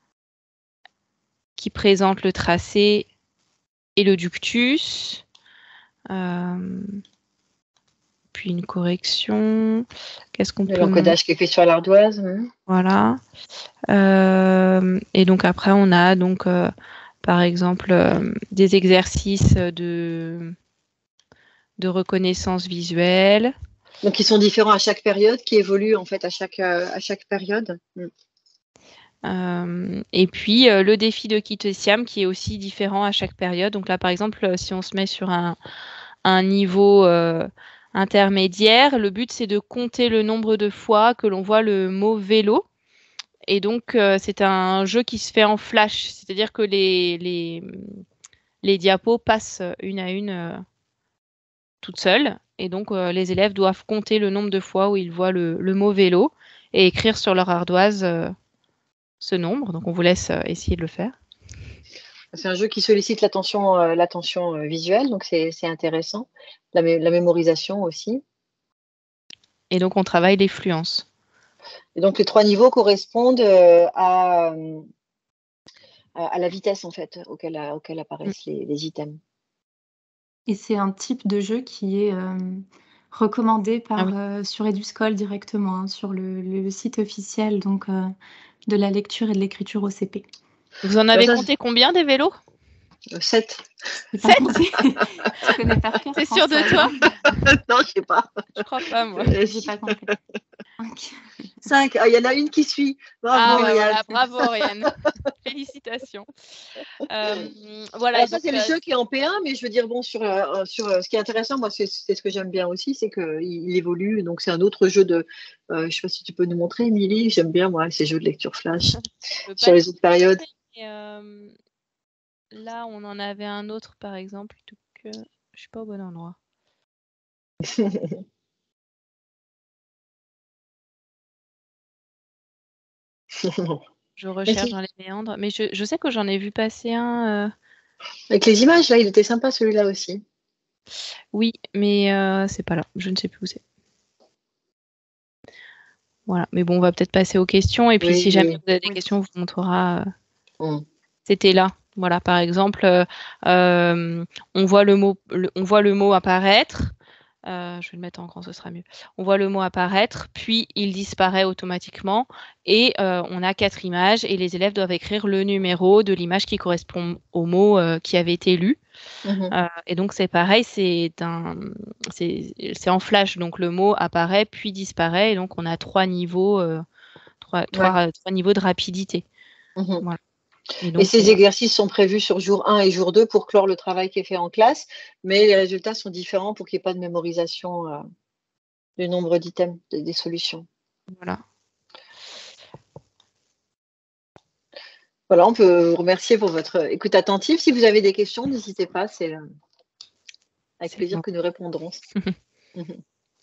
qui présente le tracé et le ductus. Euh, puis une correction. Qu'est-ce qu'on peut L'encodage qui est fait sur l'ardoise. Hein. Voilà. Euh, et donc après, on a donc euh, par exemple euh, des exercices de, de reconnaissance visuelle. Donc, ils sont différents à chaque période, qui évoluent en fait à chaque, euh, à chaque période. Mm. Euh, et puis euh, le défi de Kitesiam qui est aussi différent à chaque période. Donc là, par exemple, si on se met sur un, un niveau euh, intermédiaire, le but c'est de compter le nombre de fois que l'on voit le mot vélo. Et donc, euh, c'est un jeu qui se fait en flash, c'est-à-dire que les, les, les diapos passent une à une euh, toutes seules. Et donc, euh, les élèves doivent compter le nombre de fois où ils voient le, le mot vélo et écrire sur leur ardoise euh, ce nombre. Donc, on vous laisse euh, essayer de le faire. C'est un jeu qui sollicite l'attention euh, l'attention euh, visuelle, donc c'est c'est intéressant. La, mé- la mémorisation aussi. Et donc, on travaille les fluences. Et donc, les trois niveaux correspondent euh, à, euh, à la vitesse en fait auquel, auquel apparaissent les, les items. Et c'est un type de jeu qui est euh, recommandé par, Ah oui. euh, sur EduSchool directement, hein, sur le, le site officiel donc, euh, de la lecture et de l'écriture au C P. Vous en avez compté combien des vélos? sept. Pas compté. Tu connais par cœur. C'est sûr de toi? Non, je sais pas. Je crois pas, moi. J'ai pas compté. cinq. Il ah, y en a une qui suit. Bravo, ah, ouais, Oriane. voilà, bravo, Oriane. Félicitations. Euh, voilà. Alors ça, donc, c'est le euh, jeu qui est en P un, mais je veux dire, bon, sur, euh, sur euh, ce qui est intéressant, moi, c'est c'est ce que j'aime bien aussi, c'est qu'il il évolue. Donc, c'est un autre jeu de. Euh, je ne sais pas si tu peux nous montrer, Émilie. J'aime bien, moi, ces jeux de lecture flash sur les autres périodes. Et, euh, là, on en avait un autre, par exemple. Donc, euh, je ne suis pas au bon endroit. Je recherche dans les méandres, mais je, je sais que j'en ai vu passer un. Euh... Avec les images, là, il était sympa celui-là aussi. Oui, mais euh, c'est pas là. Je ne sais plus où c'est. Voilà, mais bon, on va peut-être passer aux questions. Et puis, oui, si jamais oui. vous avez des oui. questions, on vous montrera. Euh... Mm. C'était là. Voilà, par exemple, euh, on voit le mot, le, on voit le mot apparaître. Euh, je vais le mettre en grand, ce sera mieux. On voit le mot apparaître, puis il disparaît automatiquement et euh, on a quatre images et les élèves doivent écrire le numéro de l'image qui correspond au mot euh, qui avait été lu. Mhm. Euh, et donc c'est pareil, c'est un, c'est c'est en flash, donc le mot apparaît puis disparaît et donc on a trois niveaux, euh, trois, trois, trois niveaux de rapidité. Mhm. Voilà. Et Et donc, ces euh, exercices sont prévus sur jour un et jour deux pour clore le travail qui est fait en classe, mais les résultats sont différents pour qu'il n'y ait pas de mémorisation euh, du nombre d'items, de- des solutions. voilà. Voilà, on peut vous remercier pour votre écoute attentive. Si vous avez des questions, n'hésitez pas, c'est euh, avec C'est plaisir bon. que nous répondrons. Mhm.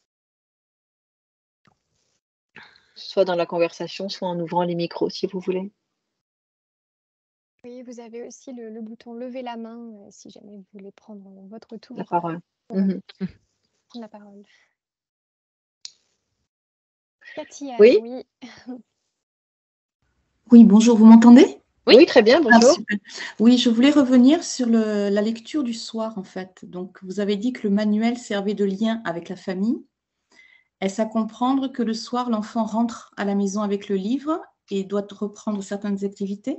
Soit dans la conversation, soit en ouvrant les micros, si vous voulez. Oui, vous avez aussi le, le bouton lever la main euh, si jamais vous voulez prendre votre tour. La parole. Pour, euh, Mhm. prendre la parole. Cathy, Anne, Oui. oui. Oui, bonjour, vous m'entendez? Oui. Oui, très bien, Ah, bonjour. super. Oui, je voulais revenir sur le- la lecture du soir, en fait. Donc, vous avez dit que le manuel servait de lien avec la famille. Est-ce à comprendre que le soir, l'enfant rentre à la maison avec le livre et doit reprendre certaines activités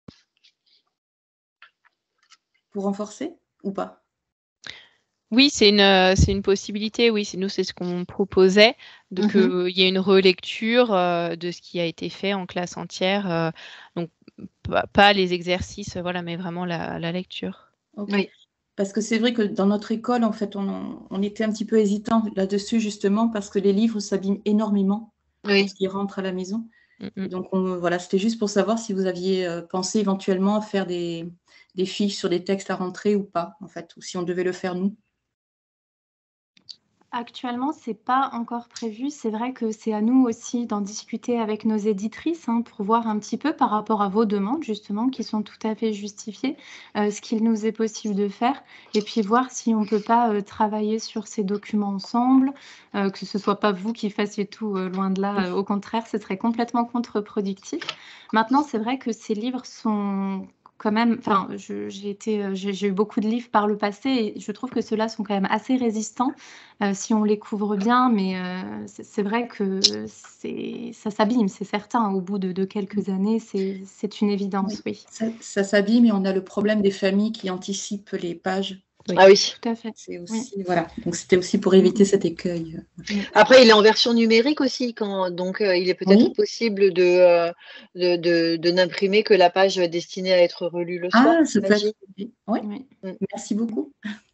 pour renforcer ou pas? Oui, c'est une, euh, c'est une possibilité. Oui, c'est- nous, c'est ce qu'on proposait, de Mhm. qu'il y ait une relecture euh, de ce qui a été fait en classe entière. euh, donc, pas, pas les exercices, euh, voilà, mais vraiment la, la lecture. Ok. Oui. Parce que c'est vrai que dans notre école, en fait, on, on était un petit peu hésitant là-dessus, justement, parce que les livres s'abîment énormément Oui. lorsqu'ils rentrent à la maison. Mm, Et mm. donc, on- voilà, c'était juste pour savoir si vous aviez euh, pensé éventuellement à faire des, des fiches sur des textes à rentrer ou pas, en fait, ou si on devait le faire nous. Actuellement, c'est pas encore prévu. C'est vrai que c'est à nous aussi d'en discuter avec nos éditrices, hein, pour voir un petit peu par rapport à vos demandes, justement, qui sont tout à fait justifiées, euh, ce qu'il nous est possible de faire, et puis voir si on peut pas euh, travailler sur ces documents ensemble, euh, que ce soit pas vous qui fassiez tout, euh, loin de là. euh, au contraire, ce serait complètement contre-productif. Maintenant, c'est vrai que ces livres sont quand même, enfin, je- j'ai été, euh, j'ai j'ai eu beaucoup de livres par le passé et je trouve que ceux-là sont quand même assez résistants euh, si on les couvre bien, mais euh, c'est c'est vrai que c'est, ça s'abîme, c'est certain. Au bout de, de quelques années, c'est c'est une évidence, oui. Ça, ça s'abîme et on a le problème des familles qui anticipent les pages. Oui. Ah oui. Tout à fait. C'est Oui. aussi, voilà. Donc, c'était aussi pour éviter cet écueil. Après, il est en version numérique aussi, quand, donc euh, il est peut-être Oui. possible de, euh, de, de, de n'imprimer que la page destinée à être relue le soir. Ah, ça peut j'imagine. être. Oui. Oui. Mm. Merci beaucoup.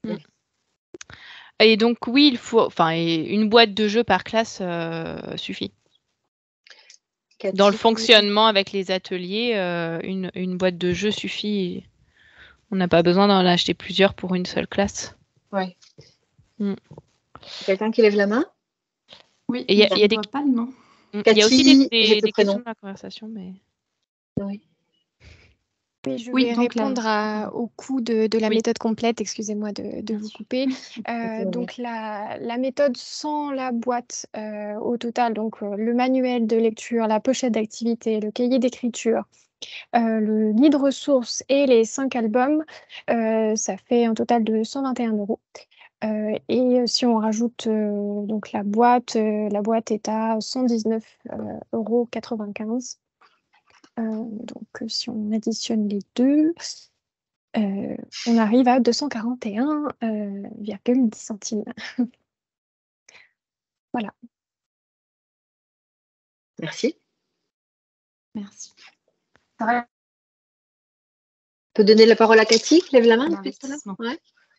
Et donc, oui, il faut, enfin, et une boîte de jeux par classe euh, suffit. Cathy. Dans le fonctionnement avec les ateliers, euh, une, une boîte de jeux suffit. On n'a pas besoin d'en acheter plusieurs pour une seule classe. Ouais. Mm. Quelqu'un qui lève la main? Oui, Et il y a- mais il y je a ne des- vois pas le nom. Mm. Il y a aussi des, Cathy, des- j'ai des le prénom. questions dans la conversation, mais Oui. Oui, je Oui, vais donc là- répondre à- au coût de, de la Oui. méthode complète. Excusez-moi de, de vous couper. Euh, Oui. donc la, la méthode sans la boîte euh, au total, donc euh, le manuel de lecture, la pochette d'activité, le cahier d'écriture, euh, le guide ressources et les cinq albums, euh, ça fait un total de cent vingt et un euros. Euh, et euh, si on rajoute euh, donc la boîte, euh, la boîte est à cent dix-neuf euros quatre-vingt-quinze. Euh, donc, euh, si on additionne les deux, euh, on arrive à deux cent quarante et un virgule dix centimes. Voilà. Merci. Merci. On peut donner la parole à Cathy, qui lève la main Un depuis tout à l'heure. investissement. Ouais.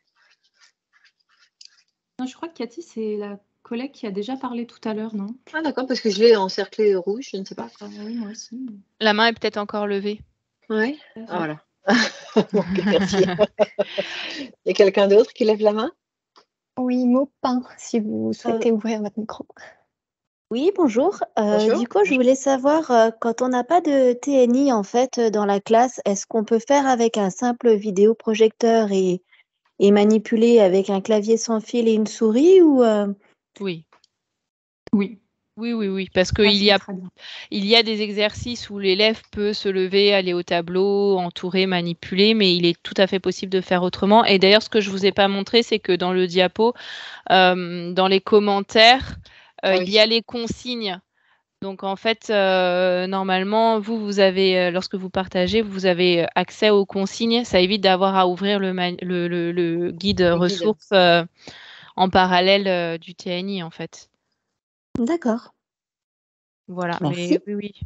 Non, je crois que Cathy, c'est la collègue qui a déjà parlé tout à l'heure, non? Ah d'accord, parce que je l'ai encerclé rouge, je ne sais pas. D'accord, oui, moi aussi. mais- la main est peut-être encore levée. Oui. Tout à fait. Ah voilà. Ok, merci. Il y a quelqu'un d'autre qui lève la main? Oui, Maupin, si vous souhaitez ouvrir votre micro. Oui, bonjour. Euh, Bonjour. du coup, je voulais savoir, euh, quand on n'a pas de T N I en fait euh, dans la classe, est-ce qu'on peut faire avec un simple vidéoprojecteur et, et manipuler avec un clavier sans fil et une souris ou euh, Oui. Oui. Oui, oui, oui, parce Ah, qu'il y c'est a, très bien. il y a des exercices où l'élève peut se lever, aller au tableau, entourer, manipuler, mais il est tout à fait possible de faire autrement. Et d'ailleurs, ce que je vous ai pas montré, c'est que dans le diapo, euh, dans les commentaires, euh, Ah il y a oui, les consignes. Donc en fait, euh, normalement, vous, vous avez, euh, lorsque vous partagez, vous avez euh, accès aux consignes. Ça évite d'avoir à ouvrir le, man- le, le- le guide le guide. ressources euh, en parallèle euh, du T N I, en fait. D'accord, Voilà, merci. mais oui, oui.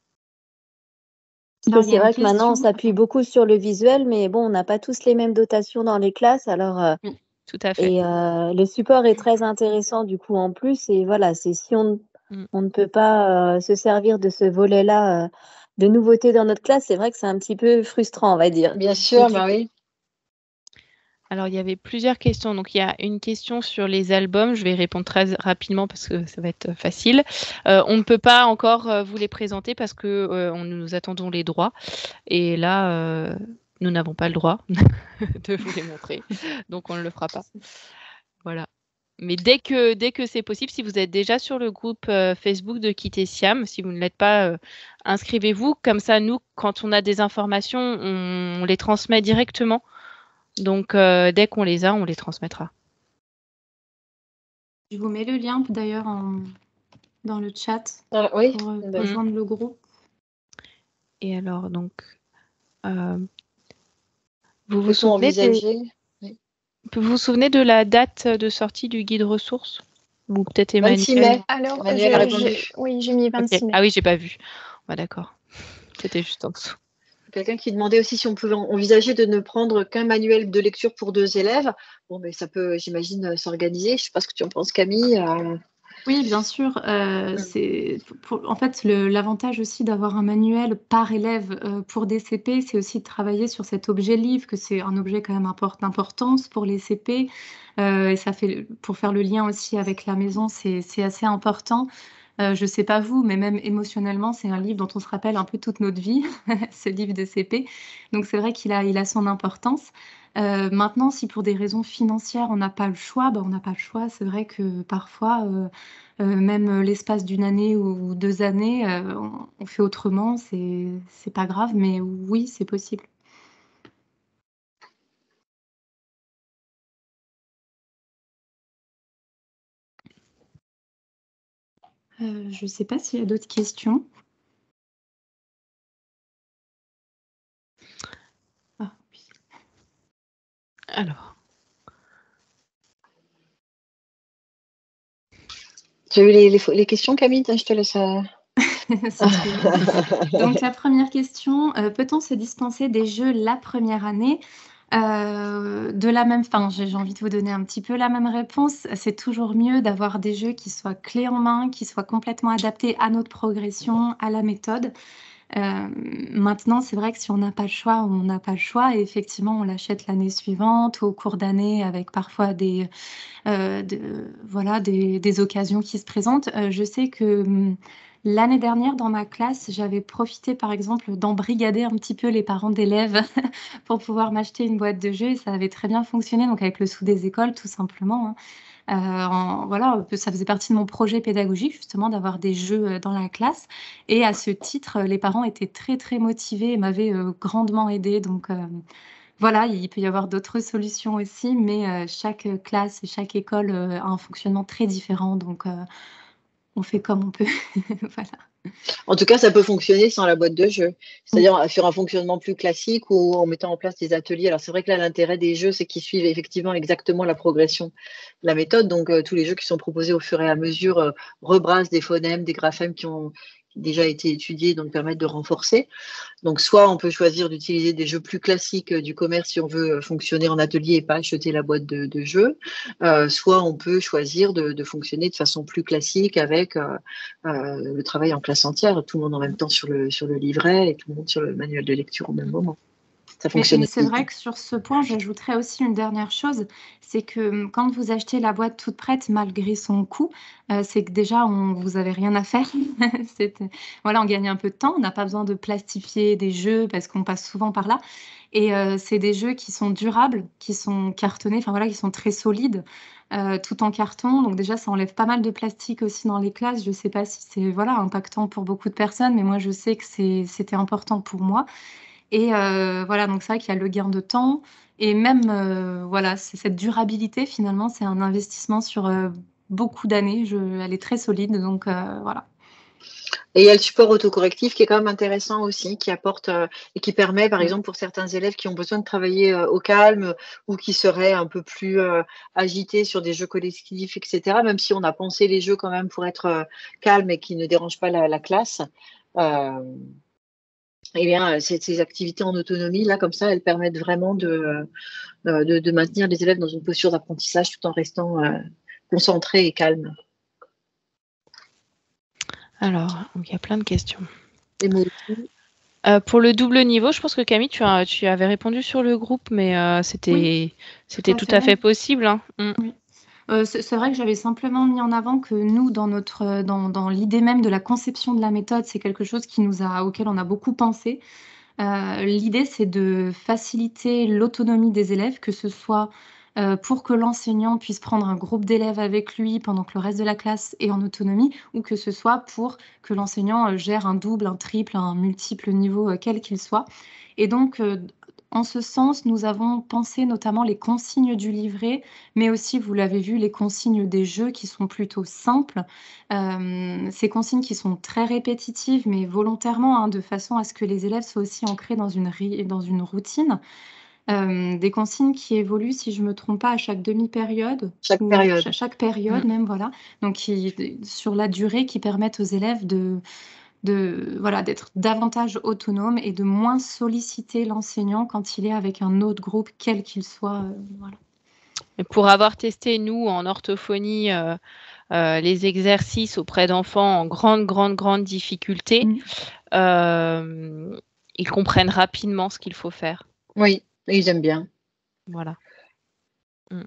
Parce Alors, que il y a c'est une vrai que maintenant, on question. s'appuie beaucoup sur le visuel, mais bon, on n'a pas tous les mêmes dotations dans les classes. Alors, euh, Oui, tout à fait. et euh, le support est très intéressant du coup en plus. Et voilà, c'est si on, Mm. on ne peut pas euh, se servir de ce volet-là euh, de nouveauté dans notre classe, c'est vrai que c'est un petit peu frustrant, on va dire. Bien Et sûr, du bah coup, oui. Alors, il y avait plusieurs questions. Donc, il y a une question sur les albums. Je vais répondre très rapidement parce que ça va être facile. Euh, on ne peut pas encore euh, vous les présenter parce que euh, on- nous attendons les droits. Et là, euh, nous n'avons pas le droit de vous les montrer. Donc, on ne le fera pas. Voilà. Mais dès que, dès que c'est possible, si vous êtes déjà sur le groupe euh, Facebook de Quitter Siam, si vous ne l'êtes pas, euh, inscrivez-vous. Comme ça, nous, quand on a des informations, on, on les transmet directement. Donc, euh, dès qu'on les a, on les transmettra. Je vous mets le lien d'ailleurs en- dans le chat Ah, oui, pour euh, bah, Mm. rejoindre le groupe. Et alors, donc, euh, vous vous peut-on souvenez des, envisager oui. vous vous souvenez de la date de sortie du guide ressources? Ou peut-être vingt-six Emmanuel? mai, Alors, Emmanuel a je, répondu. je- oui, j'ai mis Ok. vingt-six mai. Ah oui, j'ai pas vu. Ouais, d'accord. C'était juste en dessous. Quelqu'un qui demandait aussi si on pouvait en- envisager de ne prendre qu'un manuel de lecture pour deux élèves. Bon, mais ça peut, j'imagine, euh, s'organiser. Je ne sais pas ce que tu en penses, Camille. Euh, Oui, bien sûr. euh, Mm. c'est pour- en fait le- l'avantage aussi d'avoir un manuel par élève euh, pour des C P, c'est aussi de travailler sur cet objet livre, que c'est un objet quand même import- d'importance pour les C P. euh, et ça fait pour faire le lien aussi avec la maison, c'est c'est assez important. Euh, je sais pas vous, mais même émotionnellement, c'est un livre dont on se rappelle un peu toute notre vie, ce livre de C P. Donc c'est vrai qu'il a, il a son importance. Euh, maintenant, si pour des raisons financières, on n'a pas le choix, ben, on n'a pas le choix. C'est vrai que parfois, euh, euh, même euh, l'espace d'une année ou deux années, euh, on, on fait autrement. C'est, c'est pas grave, mais oui, c'est possible. Euh, je sais pas s'il y a d'autres questions. Ah, oui. Alors, Tu as eu les, les, les questions, Camille? Tiens, je te laisse. euh, Si tu veux. Donc la première question, euh, peut-on se dispenser des jeux la première année? Euh, de la même, enfin, j'ai j'ai envie de vous donner un petit peu la même réponse. C'est toujours mieux d'avoir des jeux qui soient clés en main, qui soient complètement adaptés à notre progression, à la méthode. Euh, maintenant, c'est vrai que si on n'a pas le choix, on n'a pas le choix. Et effectivement, on l'achète l'année suivante ou au cours d'année avec parfois des, euh, de- voilà, des, des occasions qui se présentent. Euh, je sais que hum, l'année dernière, dans ma classe, j'avais profité, par exemple, d'embrigader un petit peu les parents d'élèves pour pouvoir m'acheter une boîte de jeux et ça avait très bien fonctionné, donc avec le sou des écoles, tout simplement. Hein. Euh, en- voilà, ça faisait partie de mon projet pédagogique, justement, d'avoir des jeux euh, dans la classe. Et à ce titre, les parents étaient très, très motivés et m'avaient euh, grandement aidée. Donc, euh, voilà, il peut y avoir d'autres solutions aussi, mais euh, chaque classe et chaque école euh, a un fonctionnement très différent, donc euh, on fait comme on peut. Voilà. En tout cas, ça peut fonctionner sans la boîte de jeu. Mm. C'est-à-dire sur un fonctionnement plus classique ou en mettant en place des ateliers. Alors, c'est vrai que là, l'intérêt des jeux, c'est qu'ils suivent effectivement exactement la progression de la méthode. Donc, euh, tous les jeux qui sont proposés au fur et à mesure euh, rebrassent des phonèmes, des graphèmes qui ont déjà été étudiés, donc permettent de renforcer. Donc, soit on peut choisir d'utiliser des jeux plus classiques du commerce si on veut fonctionner en atelier et pas acheter la boîte de, de jeux, euh, soit on peut choisir de, de fonctionner de façon plus classique avec euh, euh, le travail en classe entière, tout le monde en même temps sur le, sur le livret et tout le monde sur le manuel de lecture au même moment. ça Mais, fonctionne mais c'est aussi. vrai que sur ce point, j'ajouterais aussi une dernière chose, c'est que hum, quand vous achetez la boîte toute prête, malgré son coût, euh, c'est que déjà, on, vous avez rien à faire. C'est, euh, voilà, on gagne un peu de temps, on n'a pas besoin de plastifier des jeux parce qu'on passe souvent par là. Et euh, c'est des jeux qui sont durables, qui sont cartonnés, enfin voilà, qui sont très solides, euh, tout en carton. Donc déjà, ça enlève pas mal de plastique aussi dans les classes. Je sais pas si c'est voilà impactant pour beaucoup de personnes, mais moi, je sais que c'est, c'était important pour moi. Et euh, voilà, donc c'est vrai qu'il y a le gain de temps et même, euh, voilà, c'est cette durabilité, finalement, c'est un investissement sur euh, beaucoup d'années. Je, elle est très solide, donc euh, voilà. Et il y a le support autocorrectif qui est quand même intéressant aussi, qui apporte euh, et qui permet, par Oui. exemple, pour certains élèves qui ont besoin de travailler euh, au calme ou qui seraient un peu plus euh, agités sur des jeux collectifs, et cetera, même si on a pensé les jeux quand même pour être euh, calme et qui ne dérangent pas la, la classe, euh, eh bien, ces, ces activités en autonomie, là, comme ça, elles permettent vraiment de, euh, de, de maintenir les élèves dans une posture d'apprentissage tout en restant euh, concentrés et calmes. Alors, donc il y a plein de questions. Les mots aussi. Euh, pour le double niveau, je pense que Camille, tu, as, tu avais répondu sur le groupe, mais euh, c'était Oui, c'était tout tout à à fait. fait possible. Hein. Mm. Oui. Euh, c'est c'est vrai que j'avais simplement mis en avant que nous, dans notre, euh, dans, dans l'idée même de la conception de la méthode, c'est quelque chose qui nous a, auquel on a beaucoup pensé. Euh, l'idée, c'est de faciliter l'autonomie des élèves, que ce soit euh, pour que l'enseignant puisse prendre un groupe d'élèves avec lui pendant que le reste de la classe est en autonomie, ou que ce soit pour que l'enseignant euh, gère un double, un triple, un multiple niveau, euh, quel qu'il soit. Et donc, euh, en ce sens, nous avons pensé notamment les consignes du livret, mais aussi, vous l'avez vu, les consignes des jeux qui sont plutôt simples. Euh, ces consignes qui sont très répétitives, mais volontairement, hein, de façon à ce que les élèves soient aussi ancrés dans une, ri- dans une routine. Euh, des consignes qui évoluent, si je ne me trompe pas, à chaque demi-période Chaque ou période. cha- chaque période Mm. même, voilà. Donc, qui, sur la durée, qui permettent aux élèves de, de, voilà, d'être davantage autonomes et de moins solliciter l'enseignant quand il est avec un autre groupe, quel qu'il soit. euh, voilà. Et pour avoir testé, nous, en orthophonie, euh, euh, les exercices auprès d'enfants en grande, grande, grande difficulté, Mm. euh, ils comprennent rapidement ce qu'il faut faire. Oui, et ils aiment bien. Voilà. Mm.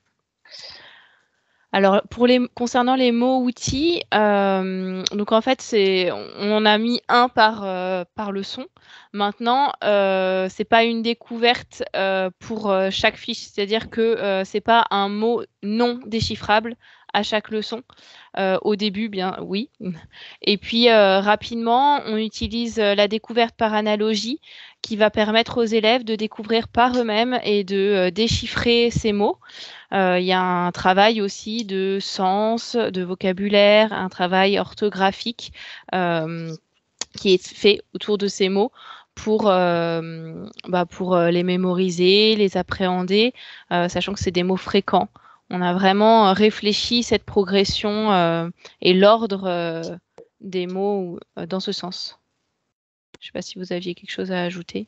Alors, pour les, concernant les mots outils, euh, donc en fait, c'est, on en a mis un par, euh, par leçon. Maintenant, euh, c'est pas une découverte euh, pour euh, chaque fiche, c'est-à-dire que euh, c'est pas un mot non déchiffrable à chaque leçon. Euh, au début, bien oui. Et puis euh, rapidement, on utilise euh, la découverte par analogie qui va permettre aux élèves de découvrir par eux-mêmes et de euh, déchiffrer ces mots. Euh, Il y a un travail aussi de sens, de vocabulaire, un travail orthographique euh, qui est fait autour de ces mots pour, euh, bah, pour euh, les mémoriser, les appréhender, euh, sachant que c'est des mots fréquents. On a vraiment réfléchi cette progression euh, et l'ordre euh, des mots euh, dans ce sens. Je ne sais pas si vous aviez quelque chose à ajouter.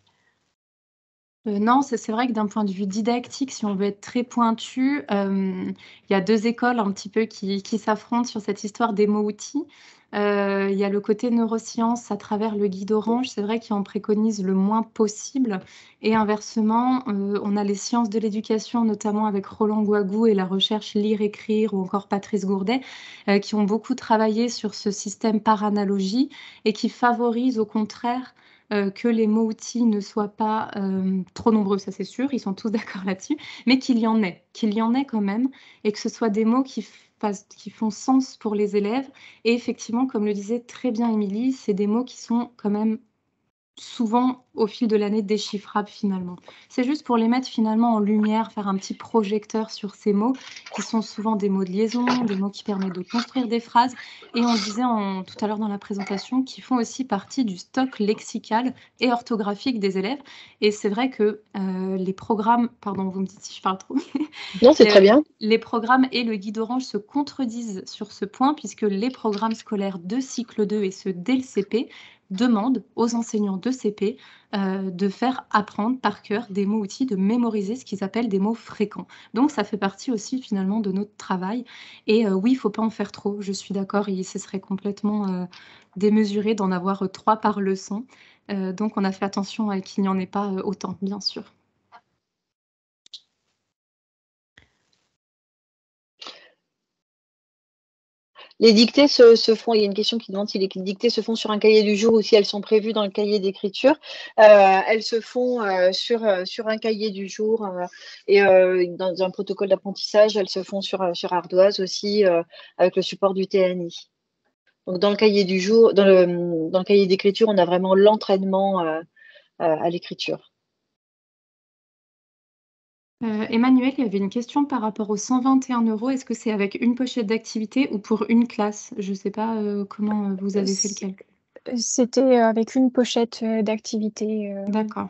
Euh, non, c'est c'est vrai que d'un point de vue didactique, si on veut être très pointu, euh, il y a deux écoles un petit peu qui, qui s'affrontent sur cette histoire des mots-outils. Euh, il y a le côté neurosciences à travers le guide orange, c'est vrai qu'il en préconise le moins possible. Et inversement, euh, on a les sciences de l'éducation, notamment avec Roland Guagou et la recherche Lire-Écrire ou encore Patrice Gourdet, euh, qui ont beaucoup travaillé sur ce système par analogie et qui favorisent au contraire euh, que les mots-outils ne soient pas euh, trop nombreux, ça c'est sûr, ils sont tous d'accord là-dessus, mais qu'il y en ait, qu'il y en ait quand même, et que ce soit des mots qui, fassent, qui font sens pour les élèves. Et effectivement, comme le disait très bien Émilie, c'est des mots qui sont quand même souvent au fil de l'année déchiffrables finalement. C'est juste pour les mettre finalement en lumière, faire un petit projecteur sur ces mots qui sont souvent des mots de liaison, des mots qui permettent de construire des phrases. Et on disait en, tout à l'heure dans la présentation qu'ils font aussi partie du stock lexical et orthographique des élèves. Et c'est vrai que euh, les programmes, pardon, vous me dites si je parle trop, Non, c'est les, très bien. les programmes et le guide orange se contredisent sur ce point puisque les programmes scolaires de cycle deux et ceux dès le C P demandent aux enseignants de C P euh, de faire apprendre par cœur des mots-outils, de mémoriser ce qu'ils appellent des mots fréquents. Donc ça fait partie aussi finalement de notre travail. Et euh, oui, il ne faut pas en faire trop, je suis d'accord, et ce serait complètement euh, démesuré d'en avoir euh, trois par leçon. Euh, donc on a fait attention à qu'il n'y en ait pas euh, autant, bien sûr. Les dictées se, se font, il y a une question qui demande si les dictées se font sur un cahier du jour ou si elles sont prévues dans le cahier d'écriture. Euh, elles se font euh, sur, euh, sur un cahier du jour euh, et euh, dans un protocole d'apprentissage, elles se font sur, sur Ardoise aussi euh, avec le support du T N I. Donc dans le cahier du jour, dans le, dans le cahier d'écriture, on a vraiment l'entraînement euh, euh, à l'écriture. Euh, Emmanuel, il y avait une question par rapport aux cent vingt et un euros. Est-ce que c'est avec une pochette d'activité ou pour une classe? Je ne sais pas euh, comment vous avez fait le calcul. C'était avec une pochette euh, d'activité. euh. D'accord.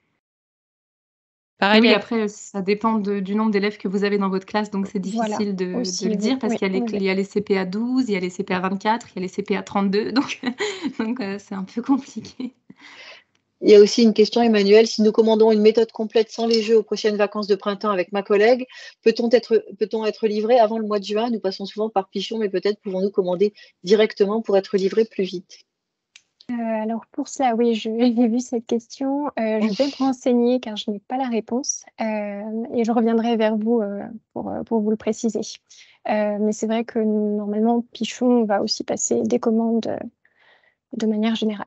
Pareil, Oui, il y a- après, ça dépend de- du nombre d'élèves que vous avez dans votre classe, donc c'est Voilà, difficile de, de aussi, le oui, dire parce oui, qu'il y, a les- oui, oui. il y a les C P A douze, il y a les C P A vingt-quatre, il y a les C P A trente-deux, donc donc euh, c'est un peu compliqué. Il y a aussi une question, Emmanuel. Si nous commandons une méthode complète sans les jeux aux prochaines vacances de printemps avec ma collègue, peut-on être, peut-on être livré avant le mois de juin? Nous passons souvent par Pichon, mais peut-être pouvons-nous commander directement pour être livré plus vite. Euh, alors pour cela, oui, je- j'ai vu cette question. Euh, je vais me renseigner car je n'ai pas la réponse euh, et je reviendrai vers vous euh, pour, euh, pour vous le préciser. Euh, mais c'est vrai que normalement, Pichon va aussi passer des commandes euh, de manière générale.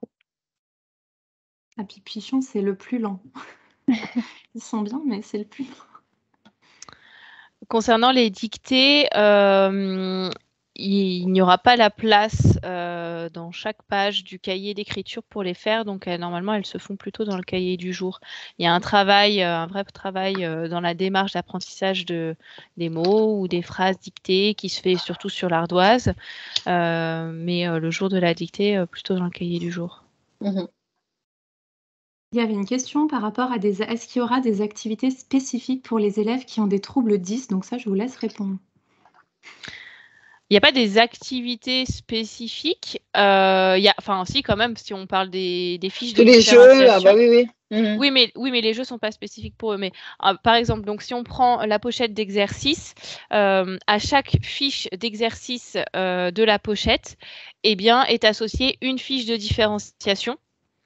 Ah, puis Pichon, c'est le plus lent. Ils sont bien, mais c'est le plus lent. Concernant les dictées, euh, il n'y aura pas la place euh, dans chaque page du cahier d'écriture pour les faire, donc euh, normalement elles se font plutôt dans le cahier du jour. Il y a un travail, euh, un vrai travail euh, dans la démarche d'apprentissage de, des mots ou des phrases dictées qui se fait surtout sur l'ardoise, euh, mais euh, le jour de la dictée, euh, plutôt dans le cahier du jour. Mmh. Il y avait une question par rapport à des... Est-ce qu'il y aura des activités spécifiques pour les élèves qui ont des troubles dys? Donc ça, je vous laisse répondre. Il n'y a pas des activités spécifiques. Euh, il y a, enfin, si, quand même, si on parle des, des fiches de Tous les jeux, ah différenciation. bah oui, oui. Mmh. Oui, mais, oui, mais les jeux ne sont pas spécifiques pour eux. Mais euh, par exemple, donc, si on prend la pochette d'exercice, euh, à chaque fiche d'exercice euh, de la pochette, eh bien, est associée une fiche de différenciation,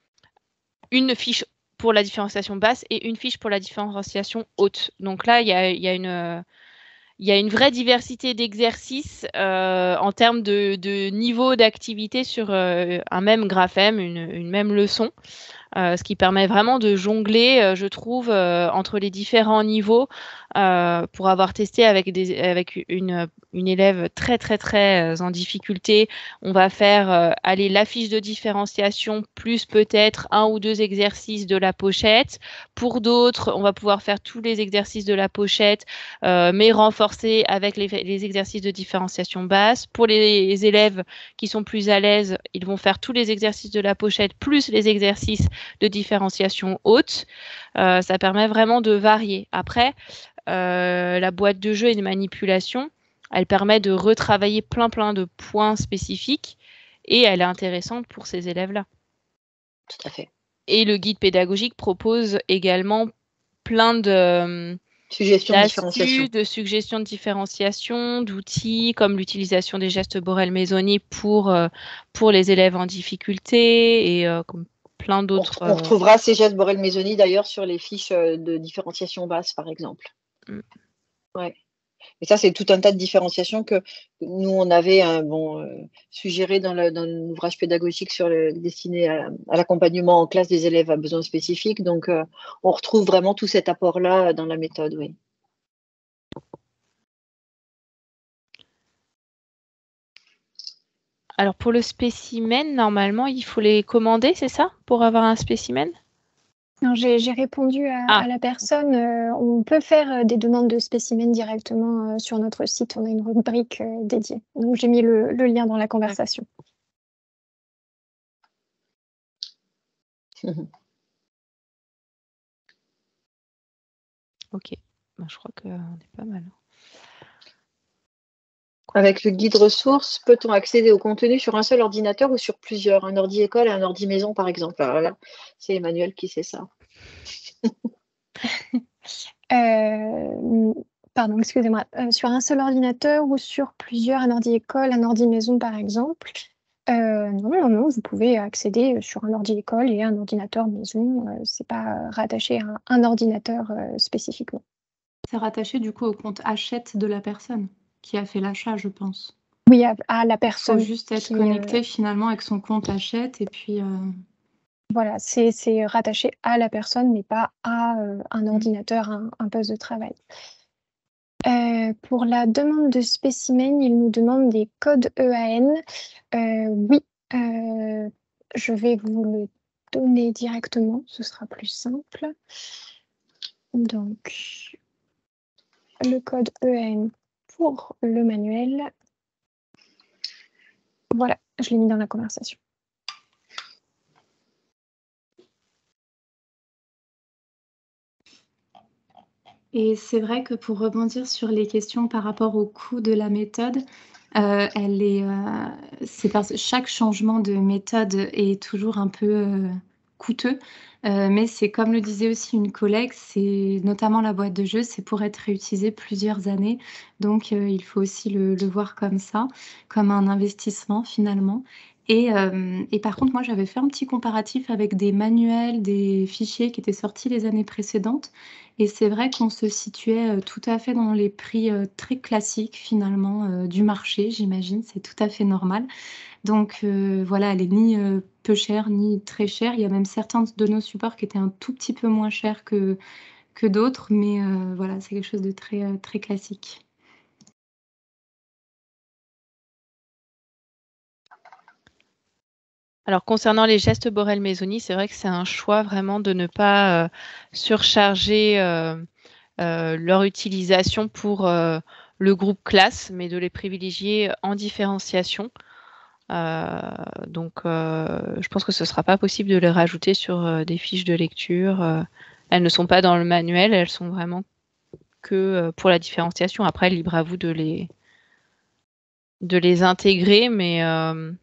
une fiche pour la différenciation basse et une fiche pour la différenciation haute. Donc là, il y a, il y a une... Il y a une vraie diversité d'exercices euh, en termes de, de niveau d'activité sur euh, un même graphème, une, une même leçon, euh, ce qui permet vraiment de jongler, euh, je trouve, euh, entre les différents niveaux. Euh, pour avoir testé avec, des, avec une, une élève très, très, très euh, en difficulté, on va faire euh, aller la fiche de différenciation plus peut-être un ou deux exercices de la pochette. Pour d'autres, on va pouvoir faire tous les exercices de la pochette, euh, mais renforcer avec les, les exercices de différenciation basse. Pour les, les élèves qui sont plus à l'aise, ils vont faire tous les exercices de la pochette plus les exercices de différenciation haute. Euh, ça permet vraiment de varier. Après, euh, la boîte de jeu et de manipulation, elle permet de retravailler plein plein de points spécifiques et elle est intéressante pour ces élèves-là. Tout à fait. Et le guide pédagogique propose également plein de Suggestions de différenciation. d'astuces, de suggestions de différenciation, d'outils comme l'utilisation des gestes Borel-Mésoni pour, euh, pour les élèves en difficulté et euh, comme plein On, d'autres. on retrouvera ces gestes Borel-Mésoni d'ailleurs sur les fiches de différenciation basse, par exemple. Mm. Ouais. Et ça, c'est tout un tas de différenciations que nous, on avait un, bon, euh, suggéré dans l'ouvrage pédagogique sur le, destiné à, à l'accompagnement en classe des élèves à besoins spécifiques. Donc, euh, on retrouve vraiment tout cet apport-là dans la méthode, oui. Alors, pour le spécimen, normalement, il faut les commander, c'est ça, pour avoir un spécimen? Non, j'ai j'ai répondu à, Ah. à la personne. Euh, on peut faire euh, des demandes de spécimens directement euh, sur notre site. On a une rubrique euh, dédiée. Donc, j'ai mis le, le lien dans la conversation. Ok, ben, je crois qu'on est pas mal. Avec le guide ressources, peut-on accéder au contenu sur un seul ordinateur ou sur plusieurs? Un ordi école et un ordi maison, par exemple. Alors là, c'est Emmanuel qui sait ça. Euh, pardon, excusez-moi. Euh, sur un seul ordinateur ou sur plusieurs, un ordi école, un ordi maison, par exemple. Euh, non, non, non, vous pouvez accéder sur un ordi école et un ordinateur maison. Euh, c'est pas rattaché à un, un ordinateur euh, spécifiquement. C'est rattaché du coup au compte Hachette de la personne qui a fait l'achat, je pense. Oui, à, à la Il faut personne. juste être qui, euh, connecté finalement avec son compte Hachette et puis... euh, Voilà, c'est c'est rattaché à la personne, mais pas à euh, un Mm. ordinateur, un, un poste de travail. Euh, pour la demande de spécimens, il nous demande des codes E A N. Euh, oui, euh, je vais vous le donner directement, ce sera plus simple. Donc, le code E A N pour le manuel. Voilà, je l'ai mis dans la conversation. Et c'est vrai que pour rebondir sur les questions par rapport au coût de la méthode, euh, elle est, euh, c'est parce chaque changement de méthode est toujours un peu euh, coûteux, euh, mais c'est comme le disait aussi une collègue, c'est notamment la boîte de jeu, c'est pour être réutilisé plusieurs années, donc euh, il faut aussi le, le voir comme ça, comme un investissement finalement. Et, euh, et par contre, moi, j'avais fait un petit comparatif avec des manuels, des fichiers qui étaient sortis les années précédentes. Et c'est vrai qu'on se situait euh, tout à fait dans les prix euh, très classiques finalement euh, du marché, j'imagine, c'est tout à fait normal. Donc euh, voilà, elle est ni euh, peu chère ni très chère. Il y a même certains de nos supports qui étaient un tout petit peu moins chers que, que d'autres, mais euh, voilà, c'est quelque chose de très, euh, très classique. Alors concernant les gestes Borel-Maisoni, c'est vrai que c'est un choix vraiment de ne pas euh, surcharger euh, euh, leur utilisation pour euh, le groupe classe, mais de les privilégier en différenciation. Euh, donc euh, je pense que ce ne sera pas possible de les rajouter sur euh, des fiches de lecture. Euh, elles ne sont pas dans le manuel, elles sont vraiment que euh, pour la différenciation. Après, libre à vous de les, de les intégrer, mais euh,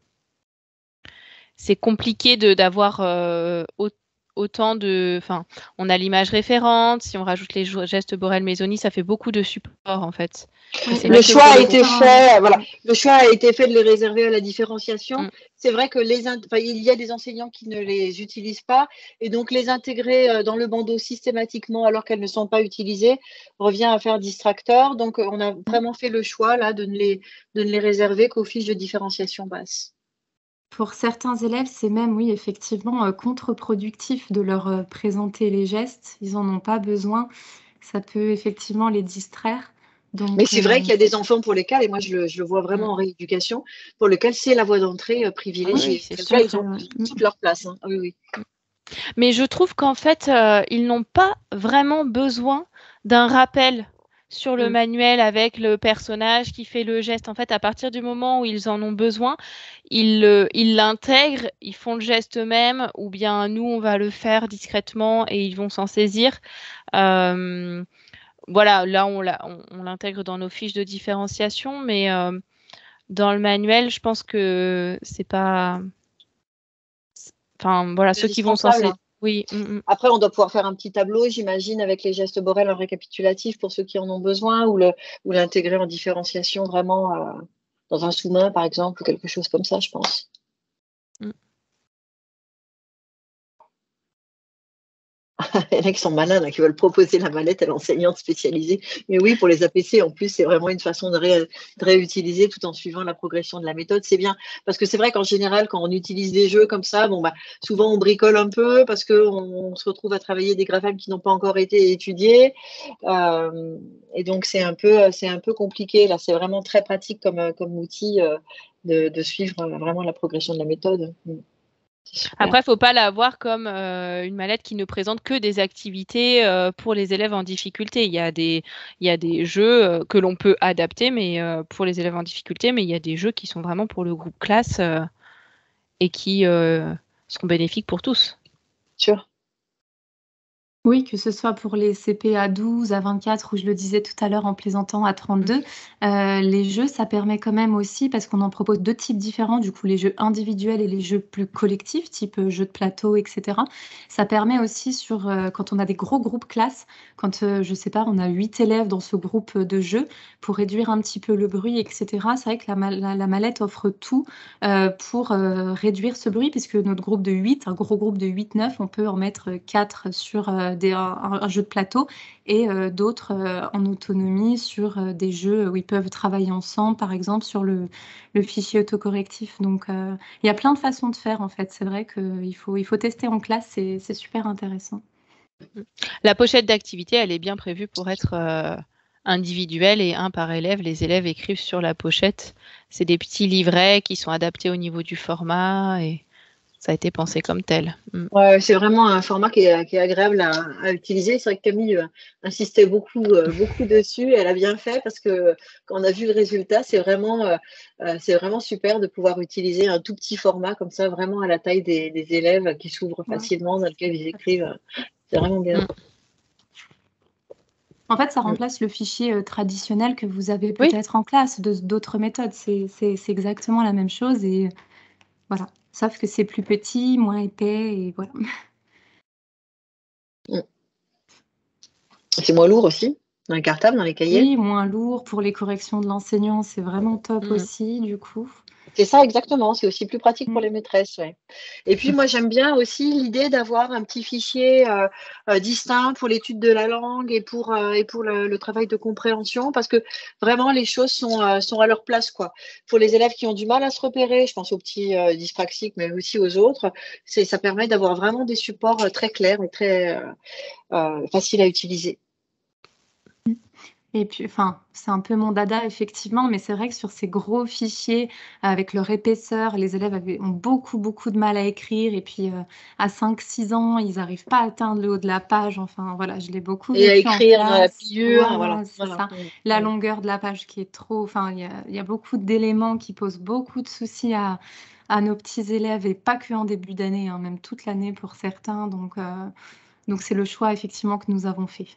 c'est compliqué de d'avoir euh, au- autant de. Enfin, on a l'image référente. Si on rajoute les jo- gestes Borel-Maisoni, ça fait beaucoup de supports en fait. Et c'est Le vrai que choix pour a le été groupe- fait, voilà. Le choix a été fait de les réserver à la différenciation. Mm. C'est vrai que les, int- enfin, il y a des enseignants qui ne les utilisent pas, et donc les intégrer euh, dans le bandeau systématiquement alors qu'elles ne sont pas utilisées revient à faire distracteur. Donc, euh, on a vraiment fait le choix là de ne les, de ne les réserver qu'aux fiches de différenciation basse. Pour certains élèves, c'est même, oui, effectivement, euh, contre-productif de leur euh, présenter les gestes. Ils n'en ont pas besoin. Ça peut effectivement les distraire. Donc, Mais c'est vrai euh, qu'il y a des enfants pour lesquels, et moi je le, je le vois vraiment Mm. en rééducation, pour lesquels c'est la voie d'entrée euh, Oui, privilégiée. c'est Celles-là, sûr. ils ont Ouais. toute leur place. Hein. Oui, oui. Mais je trouve qu'en fait, euh, ils n'ont pas vraiment besoin d'un rappel sur le Mm. manuel avec le personnage qui fait le geste. En fait, à partir du moment où ils en ont besoin, ils le- ils l'intègrent, ils font le geste eux-mêmes, ou bien nous, on va le faire discrètement et ils vont s'en saisir. Euh, voilà, là, on l'a- on- on l'intègre dans nos fiches de différenciation, mais euh, dans le manuel, je pense que c'est pas. Enfin, voilà, C'est ceux qui vont s'en indispensable. saisir. Hein. Oui. mm, mm. Après, on doit pouvoir faire un petit tableau, j'imagine, avec les gestes Borel en récapitulatif pour ceux qui en ont besoin, ou le, ou l'intégrer en différenciation vraiment euh, dans un sous-main, par exemple, ou quelque chose comme ça, je pense. Mm. Les mecs sont malins là, qui veulent proposer la mallette à l'enseignante spécialisée. Mais oui, pour les A P C, en plus, c'est vraiment une façon de, ré, de réutiliser tout en suivant la progression de la méthode. C'est bien. Parce que c'est vrai qu'en général, quand on utilise des jeux comme ça, bon, bah, souvent on bricole un peu parce qu'on on se retrouve à travailler des graphèmes qui n'ont pas encore été étudiés. Euh, et donc, c'est un peu, c'est un peu compliqué. Là, c'est vraiment très pratique comme, comme outil euh, de, de suivre vraiment la progression de la méthode. Après, il ne faut pas la voir comme euh, une mallette qui ne présente que des activités euh, pour les élèves en difficulté. Il y a des, il y a des jeux euh, que l'on peut adapter mais, euh, pour les élèves en difficulté, mais il y a des jeux qui sont vraiment pour le groupe classe euh, et qui euh, seront bénéfiques pour tous. Sûr. Oui, que ce soit pour les C P à douze, à vingt-quatre, ou je le disais tout à l'heure en plaisantant à trente-deux, euh, les jeux, ça permet quand même aussi, parce qu'on en propose deux types différents, du coup les jeux individuels et les jeux plus collectifs, type euh, jeux de plateau, et cetera. Ça permet aussi, sur, euh, quand on a des gros groupes classes, quand, euh, je sais pas, on a huit élèves dans ce groupe de jeux, pour réduire un petit peu le bruit, et cetera. C'est vrai que la, mal- la, la mallette offre tout euh, pour euh, réduire ce bruit, puisque notre groupe de huit, un gros groupe de huit neuf, on peut en mettre quatre sur... euh, euh, des, un, un jeu de plateau et euh, d'autres euh, en autonomie sur euh, des jeux où ils peuvent travailler ensemble, par exemple sur le, le fichier autocorrectif. Donc, euh, il y a plein de façons de faire en fait. C'est vrai qu'il faut, il faut tester en classe, c'est c'est super intéressant. La pochette d'activité, elle est bien prévue pour être euh, individuelle et un par élève. Les élèves écrivent sur la pochette. C'est des petits livrets qui sont adaptés au niveau du format et ça a été pensé comme tel. Mm. Ouais, c'est vraiment un format qui est, qui est agréable à, à utiliser. C'est vrai que Camille euh, insistait beaucoup, euh, beaucoup dessus. Elle a bien fait parce que quand on a vu le résultat, c'est vraiment, euh, euh, c'est vraiment super de pouvoir utiliser un tout petit format comme ça, vraiment à la taille des, des élèves qui s'ouvrent Ouais. facilement, dans lequel ils écrivent. C'est vraiment bien. Mm. En fait, ça remplace le fichier euh, traditionnel que vous avez Oui. peut-être en classe de d'autres méthodes. C'est c'est- c'est exactement la même chose et voilà. Sauf que c'est plus petit, moins épais et voilà. C'est moins lourd aussi, dans les cartables, dans les cahiers. Oui, moins lourd pour les corrections de l'enseignant, c'est vraiment top Mm. aussi du coup. C'est ça, exactement. C'est aussi plus pratique pour Mm. les maîtresses. Ouais. Et puis, moi, j'aime bien aussi l'idée d'avoir un petit fichier euh, euh, distinct pour l'étude de la langue et pour, euh, et pour le, le travail de compréhension, parce que vraiment, les choses sont, euh, sont à leur place, quoi. Pour les élèves qui ont du mal à se repérer, je pense aux petits euh, dyspraxiques, mais aussi aux autres, c'est, ça permet d'avoir vraiment des supports euh, très clairs et très euh, euh, faciles à utiliser. Et puis, enfin, c'est un peu mon dada, effectivement, mais c'est vrai que sur ces gros fichiers, avec leur épaisseur, les élèves avaient, ont beaucoup, beaucoup de mal à écrire. Et puis, euh, à cinq six ans, ils n'arrivent pas à atteindre le haut de la page. Enfin, voilà, je l'ai beaucoup Et à vécu en écrire dans la classe. pliure, Voilà, voilà. c'est voilà. ça. Mm, La mm. longueur de la page qui est trop... Enfin, il y a, il y a beaucoup d'éléments qui posent beaucoup de soucis à, à nos petits élèves, et pas que en début d'année, hein, même toute l'année pour certains. Donc, euh, donc c'est le choix, effectivement, que nous avons fait.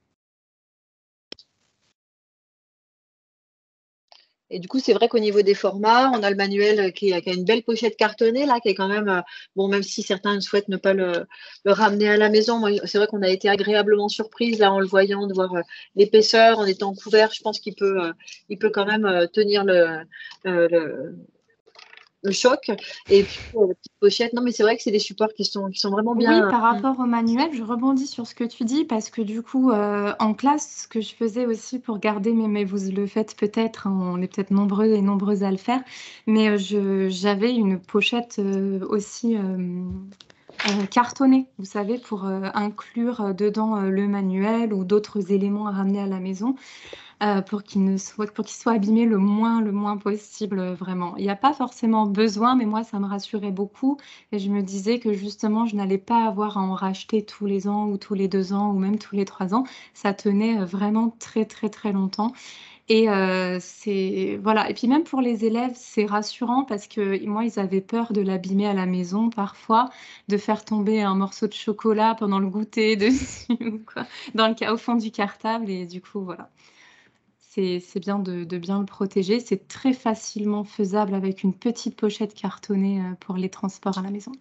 Et du coup, c'est vrai qu'au niveau des formats, on a le manuel qui a, qui a une belle pochette cartonnée, là, qui est quand même, euh, bon, même si certains souhaitent ne pas le, le ramener à la maison, moi, c'est vrai qu'on a été agréablement surprise, là, en le voyant, de voir euh, l'épaisseur, en étant couvert, je pense qu'il peut, euh, il peut quand même euh, tenir le, euh, le, le choc. Et puis, euh, la petite pochette, non, mais c'est vrai que c'est des supports qui sont, qui sont vraiment Oui, bien. par rapport au manuel, je rebondis sur ce que tu dis parce que du coup, euh, en classe, ce que je faisais aussi pour garder, mais, mais vous le faites peut-être, hein, on est peut-être nombreux et nombreuses à le faire, mais euh, je, j'avais une pochette euh, aussi euh, euh, cartonnée, vous savez, pour euh, inclure euh, dedans euh, le manuel ou d'autres éléments à ramener à la maison. Euh, pour qu'il ne soit, pour qu'il soit abîmé le moins, le moins possible, euh, vraiment. Il n'y a pas forcément besoin, mais moi, ça me rassurait beaucoup. Et je me disais que justement, je n'allais pas avoir à en racheter tous les ans ou tous les deux ans ou même tous les trois ans. Ça tenait euh, vraiment très, très, très longtemps. Et euh, c'est voilà. Et puis même pour les élèves, c'est rassurant parce que moi, ils avaient peur de l'abîmer à la maison parfois, de faire tomber un morceau de chocolat pendant le goûter dessus ou quoi, dans le ca- au fond du cartable. Et du coup, voilà. C'est c'est bien de, de bien le protéger. C'est très facilement faisable avec une petite pochette cartonnée euh, pour les transports à la maison.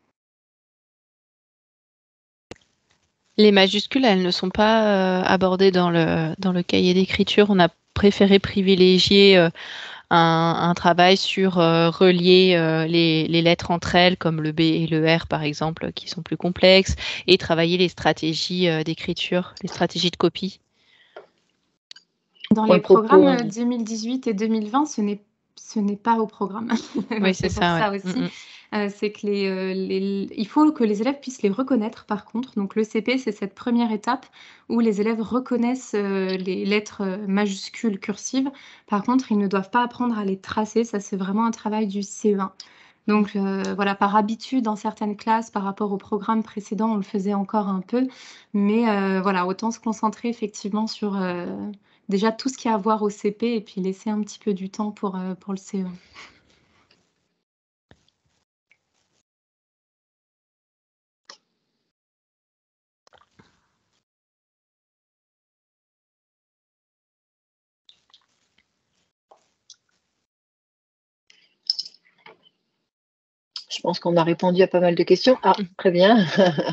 Les majuscules, elles ne sont pas euh, abordées dans le, dans le cahier d'écriture. On a préféré privilégier euh, un, un travail sur euh, relier euh, les, les lettres entre elles, comme le B et le R par exemple, qui sont plus complexes, et travailler les stratégies euh, d'écriture, les stratégies de copie. Dans Pour les le propos, programmes hein. euh, deux mille dix-huit et deux mille vingt, ce n'est ce n'est pas au programme. Oui, c'est C'est pour ça, ouais. ça aussi. Mm, mm. Euh, c'est que les, euh, les- il faut que les élèves puissent les reconnaître, par contre. Donc, le C P, c'est cette première étape où les élèves reconnaissent euh, les lettres euh, majuscules cursives. Par contre, ils ne doivent pas apprendre à les tracer. Ça, c'est vraiment un travail du C E un. Donc, euh, voilà, par habitude, dans certaines classes, par rapport au programme précédent, on le faisait encore un peu. Mais euh, voilà, autant se concentrer effectivement sur euh, déjà tout ce qui a à voir au C P et puis laisser un petit peu du temps pour, euh, pour le C E un. Je pense qu'on a répondu à pas mal de questions. Ah, très bien.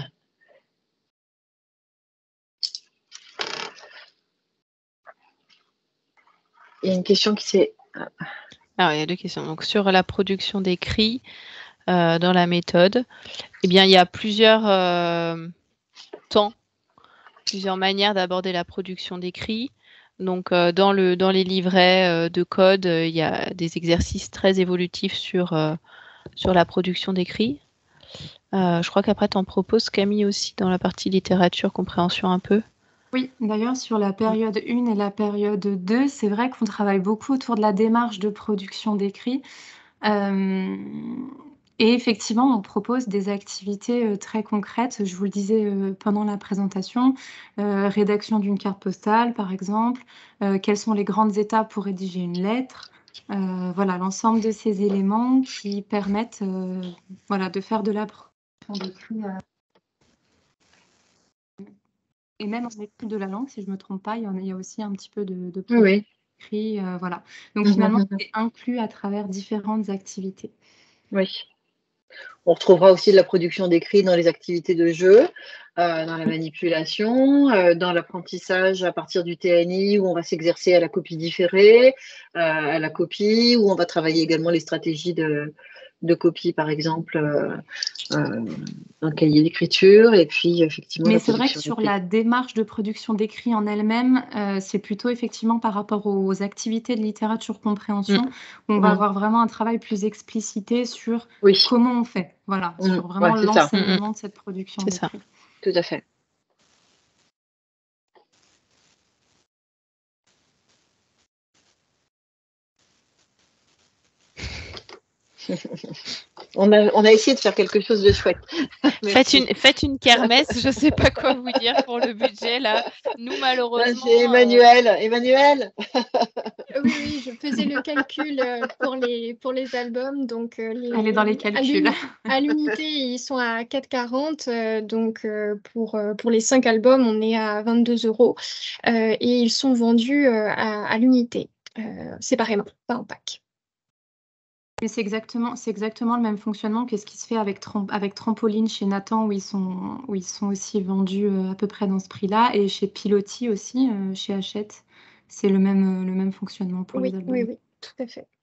Il y a une question qui s'est... Alors, il y a deux questions. Donc, sur la production d'écrits euh, dans la méthode, eh bien, il y a plusieurs euh, temps plusieurs manières d'aborder la production d'écrit. Donc, euh, dans, le, dans les livrets euh, de code, euh, il y a des exercices très évolutifs sur, euh, sur la production d'écrit. Euh, je crois qu'après, tu en proposes, Camille, aussi, dans la partie littérature, compréhension un peu. Oui, d'ailleurs, sur la période un et la période deux, c'est vrai qu'on travaille beaucoup autour de la démarche de production d'écrit. Euh, et effectivement, on propose des activités euh, très concrètes. Je vous le disais euh, pendant la présentation, euh, rédaction d'une carte postale, par exemple. Euh, quelles sont les grandes étapes pour rédiger une lettre? Euh, voilà, l'ensemble de ces éléments qui permettent euh, voilà, de faire de la production d'écrit. Euh, et même en étude de la langue, si je ne me trompe pas, il y, en a, il y a aussi un petit peu de, de Oui, oui. écrit. Euh, voilà. Donc Mhm, finalement, mhm. c'est inclus à travers différentes activités. Oui. On retrouvera aussi de la production d'écrit dans les activités de jeu, euh, dans la manipulation, euh, dans l'apprentissage à partir du T N I où on va s'exercer à la copie différée, euh, à la copie, où on va travailler également les stratégies de, de copie, par exemple, euh, euh, dans le cahier d'écriture, et puis effectivement Mais la c'est vrai que production sur d'écrit. la démarche de production d'écrit en elle-même, euh, c'est plutôt effectivement par rapport aux activités de littérature compréhension, où on va Mm. avoir vraiment un travail plus explicité sur Oui, comment on fait, voilà, Mm. sur vraiment Ouais, c'est ça, l'enseignement de cette production C'est ça. d'écrit. tout à fait. On a, on a essayé de faire quelque chose de chouette. Faites Merci. une, faites une kermesse, je ne sais pas quoi vous dire pour le budget là. Nous, malheureusement. C'est Emmanuel. Euh... Emmanuel Oui, oui, je faisais le calcul euh, pour les, pour les albums. Donc, euh, les, Elle est dans les calculs. À l'unité, ils sont à quatre quarante. Euh, donc, euh, pour, euh, pour les cinq albums, on est à vingt-deux euros. Euh, et ils sont vendus euh, à, à l'unité, euh, séparément, pas en pack. Mais c'est exactement, c'est exactement le même fonctionnement que ce qui se fait avec, Tram- avec Trampoline chez Nathan, où ils sont, où ils sont aussi vendus euh, à peu près dans ce prix-là, et chez Pilotis aussi, euh, chez Hachette. C'est le même, euh, le même fonctionnement pour Oui, les albums. oui, oui, tout à fait.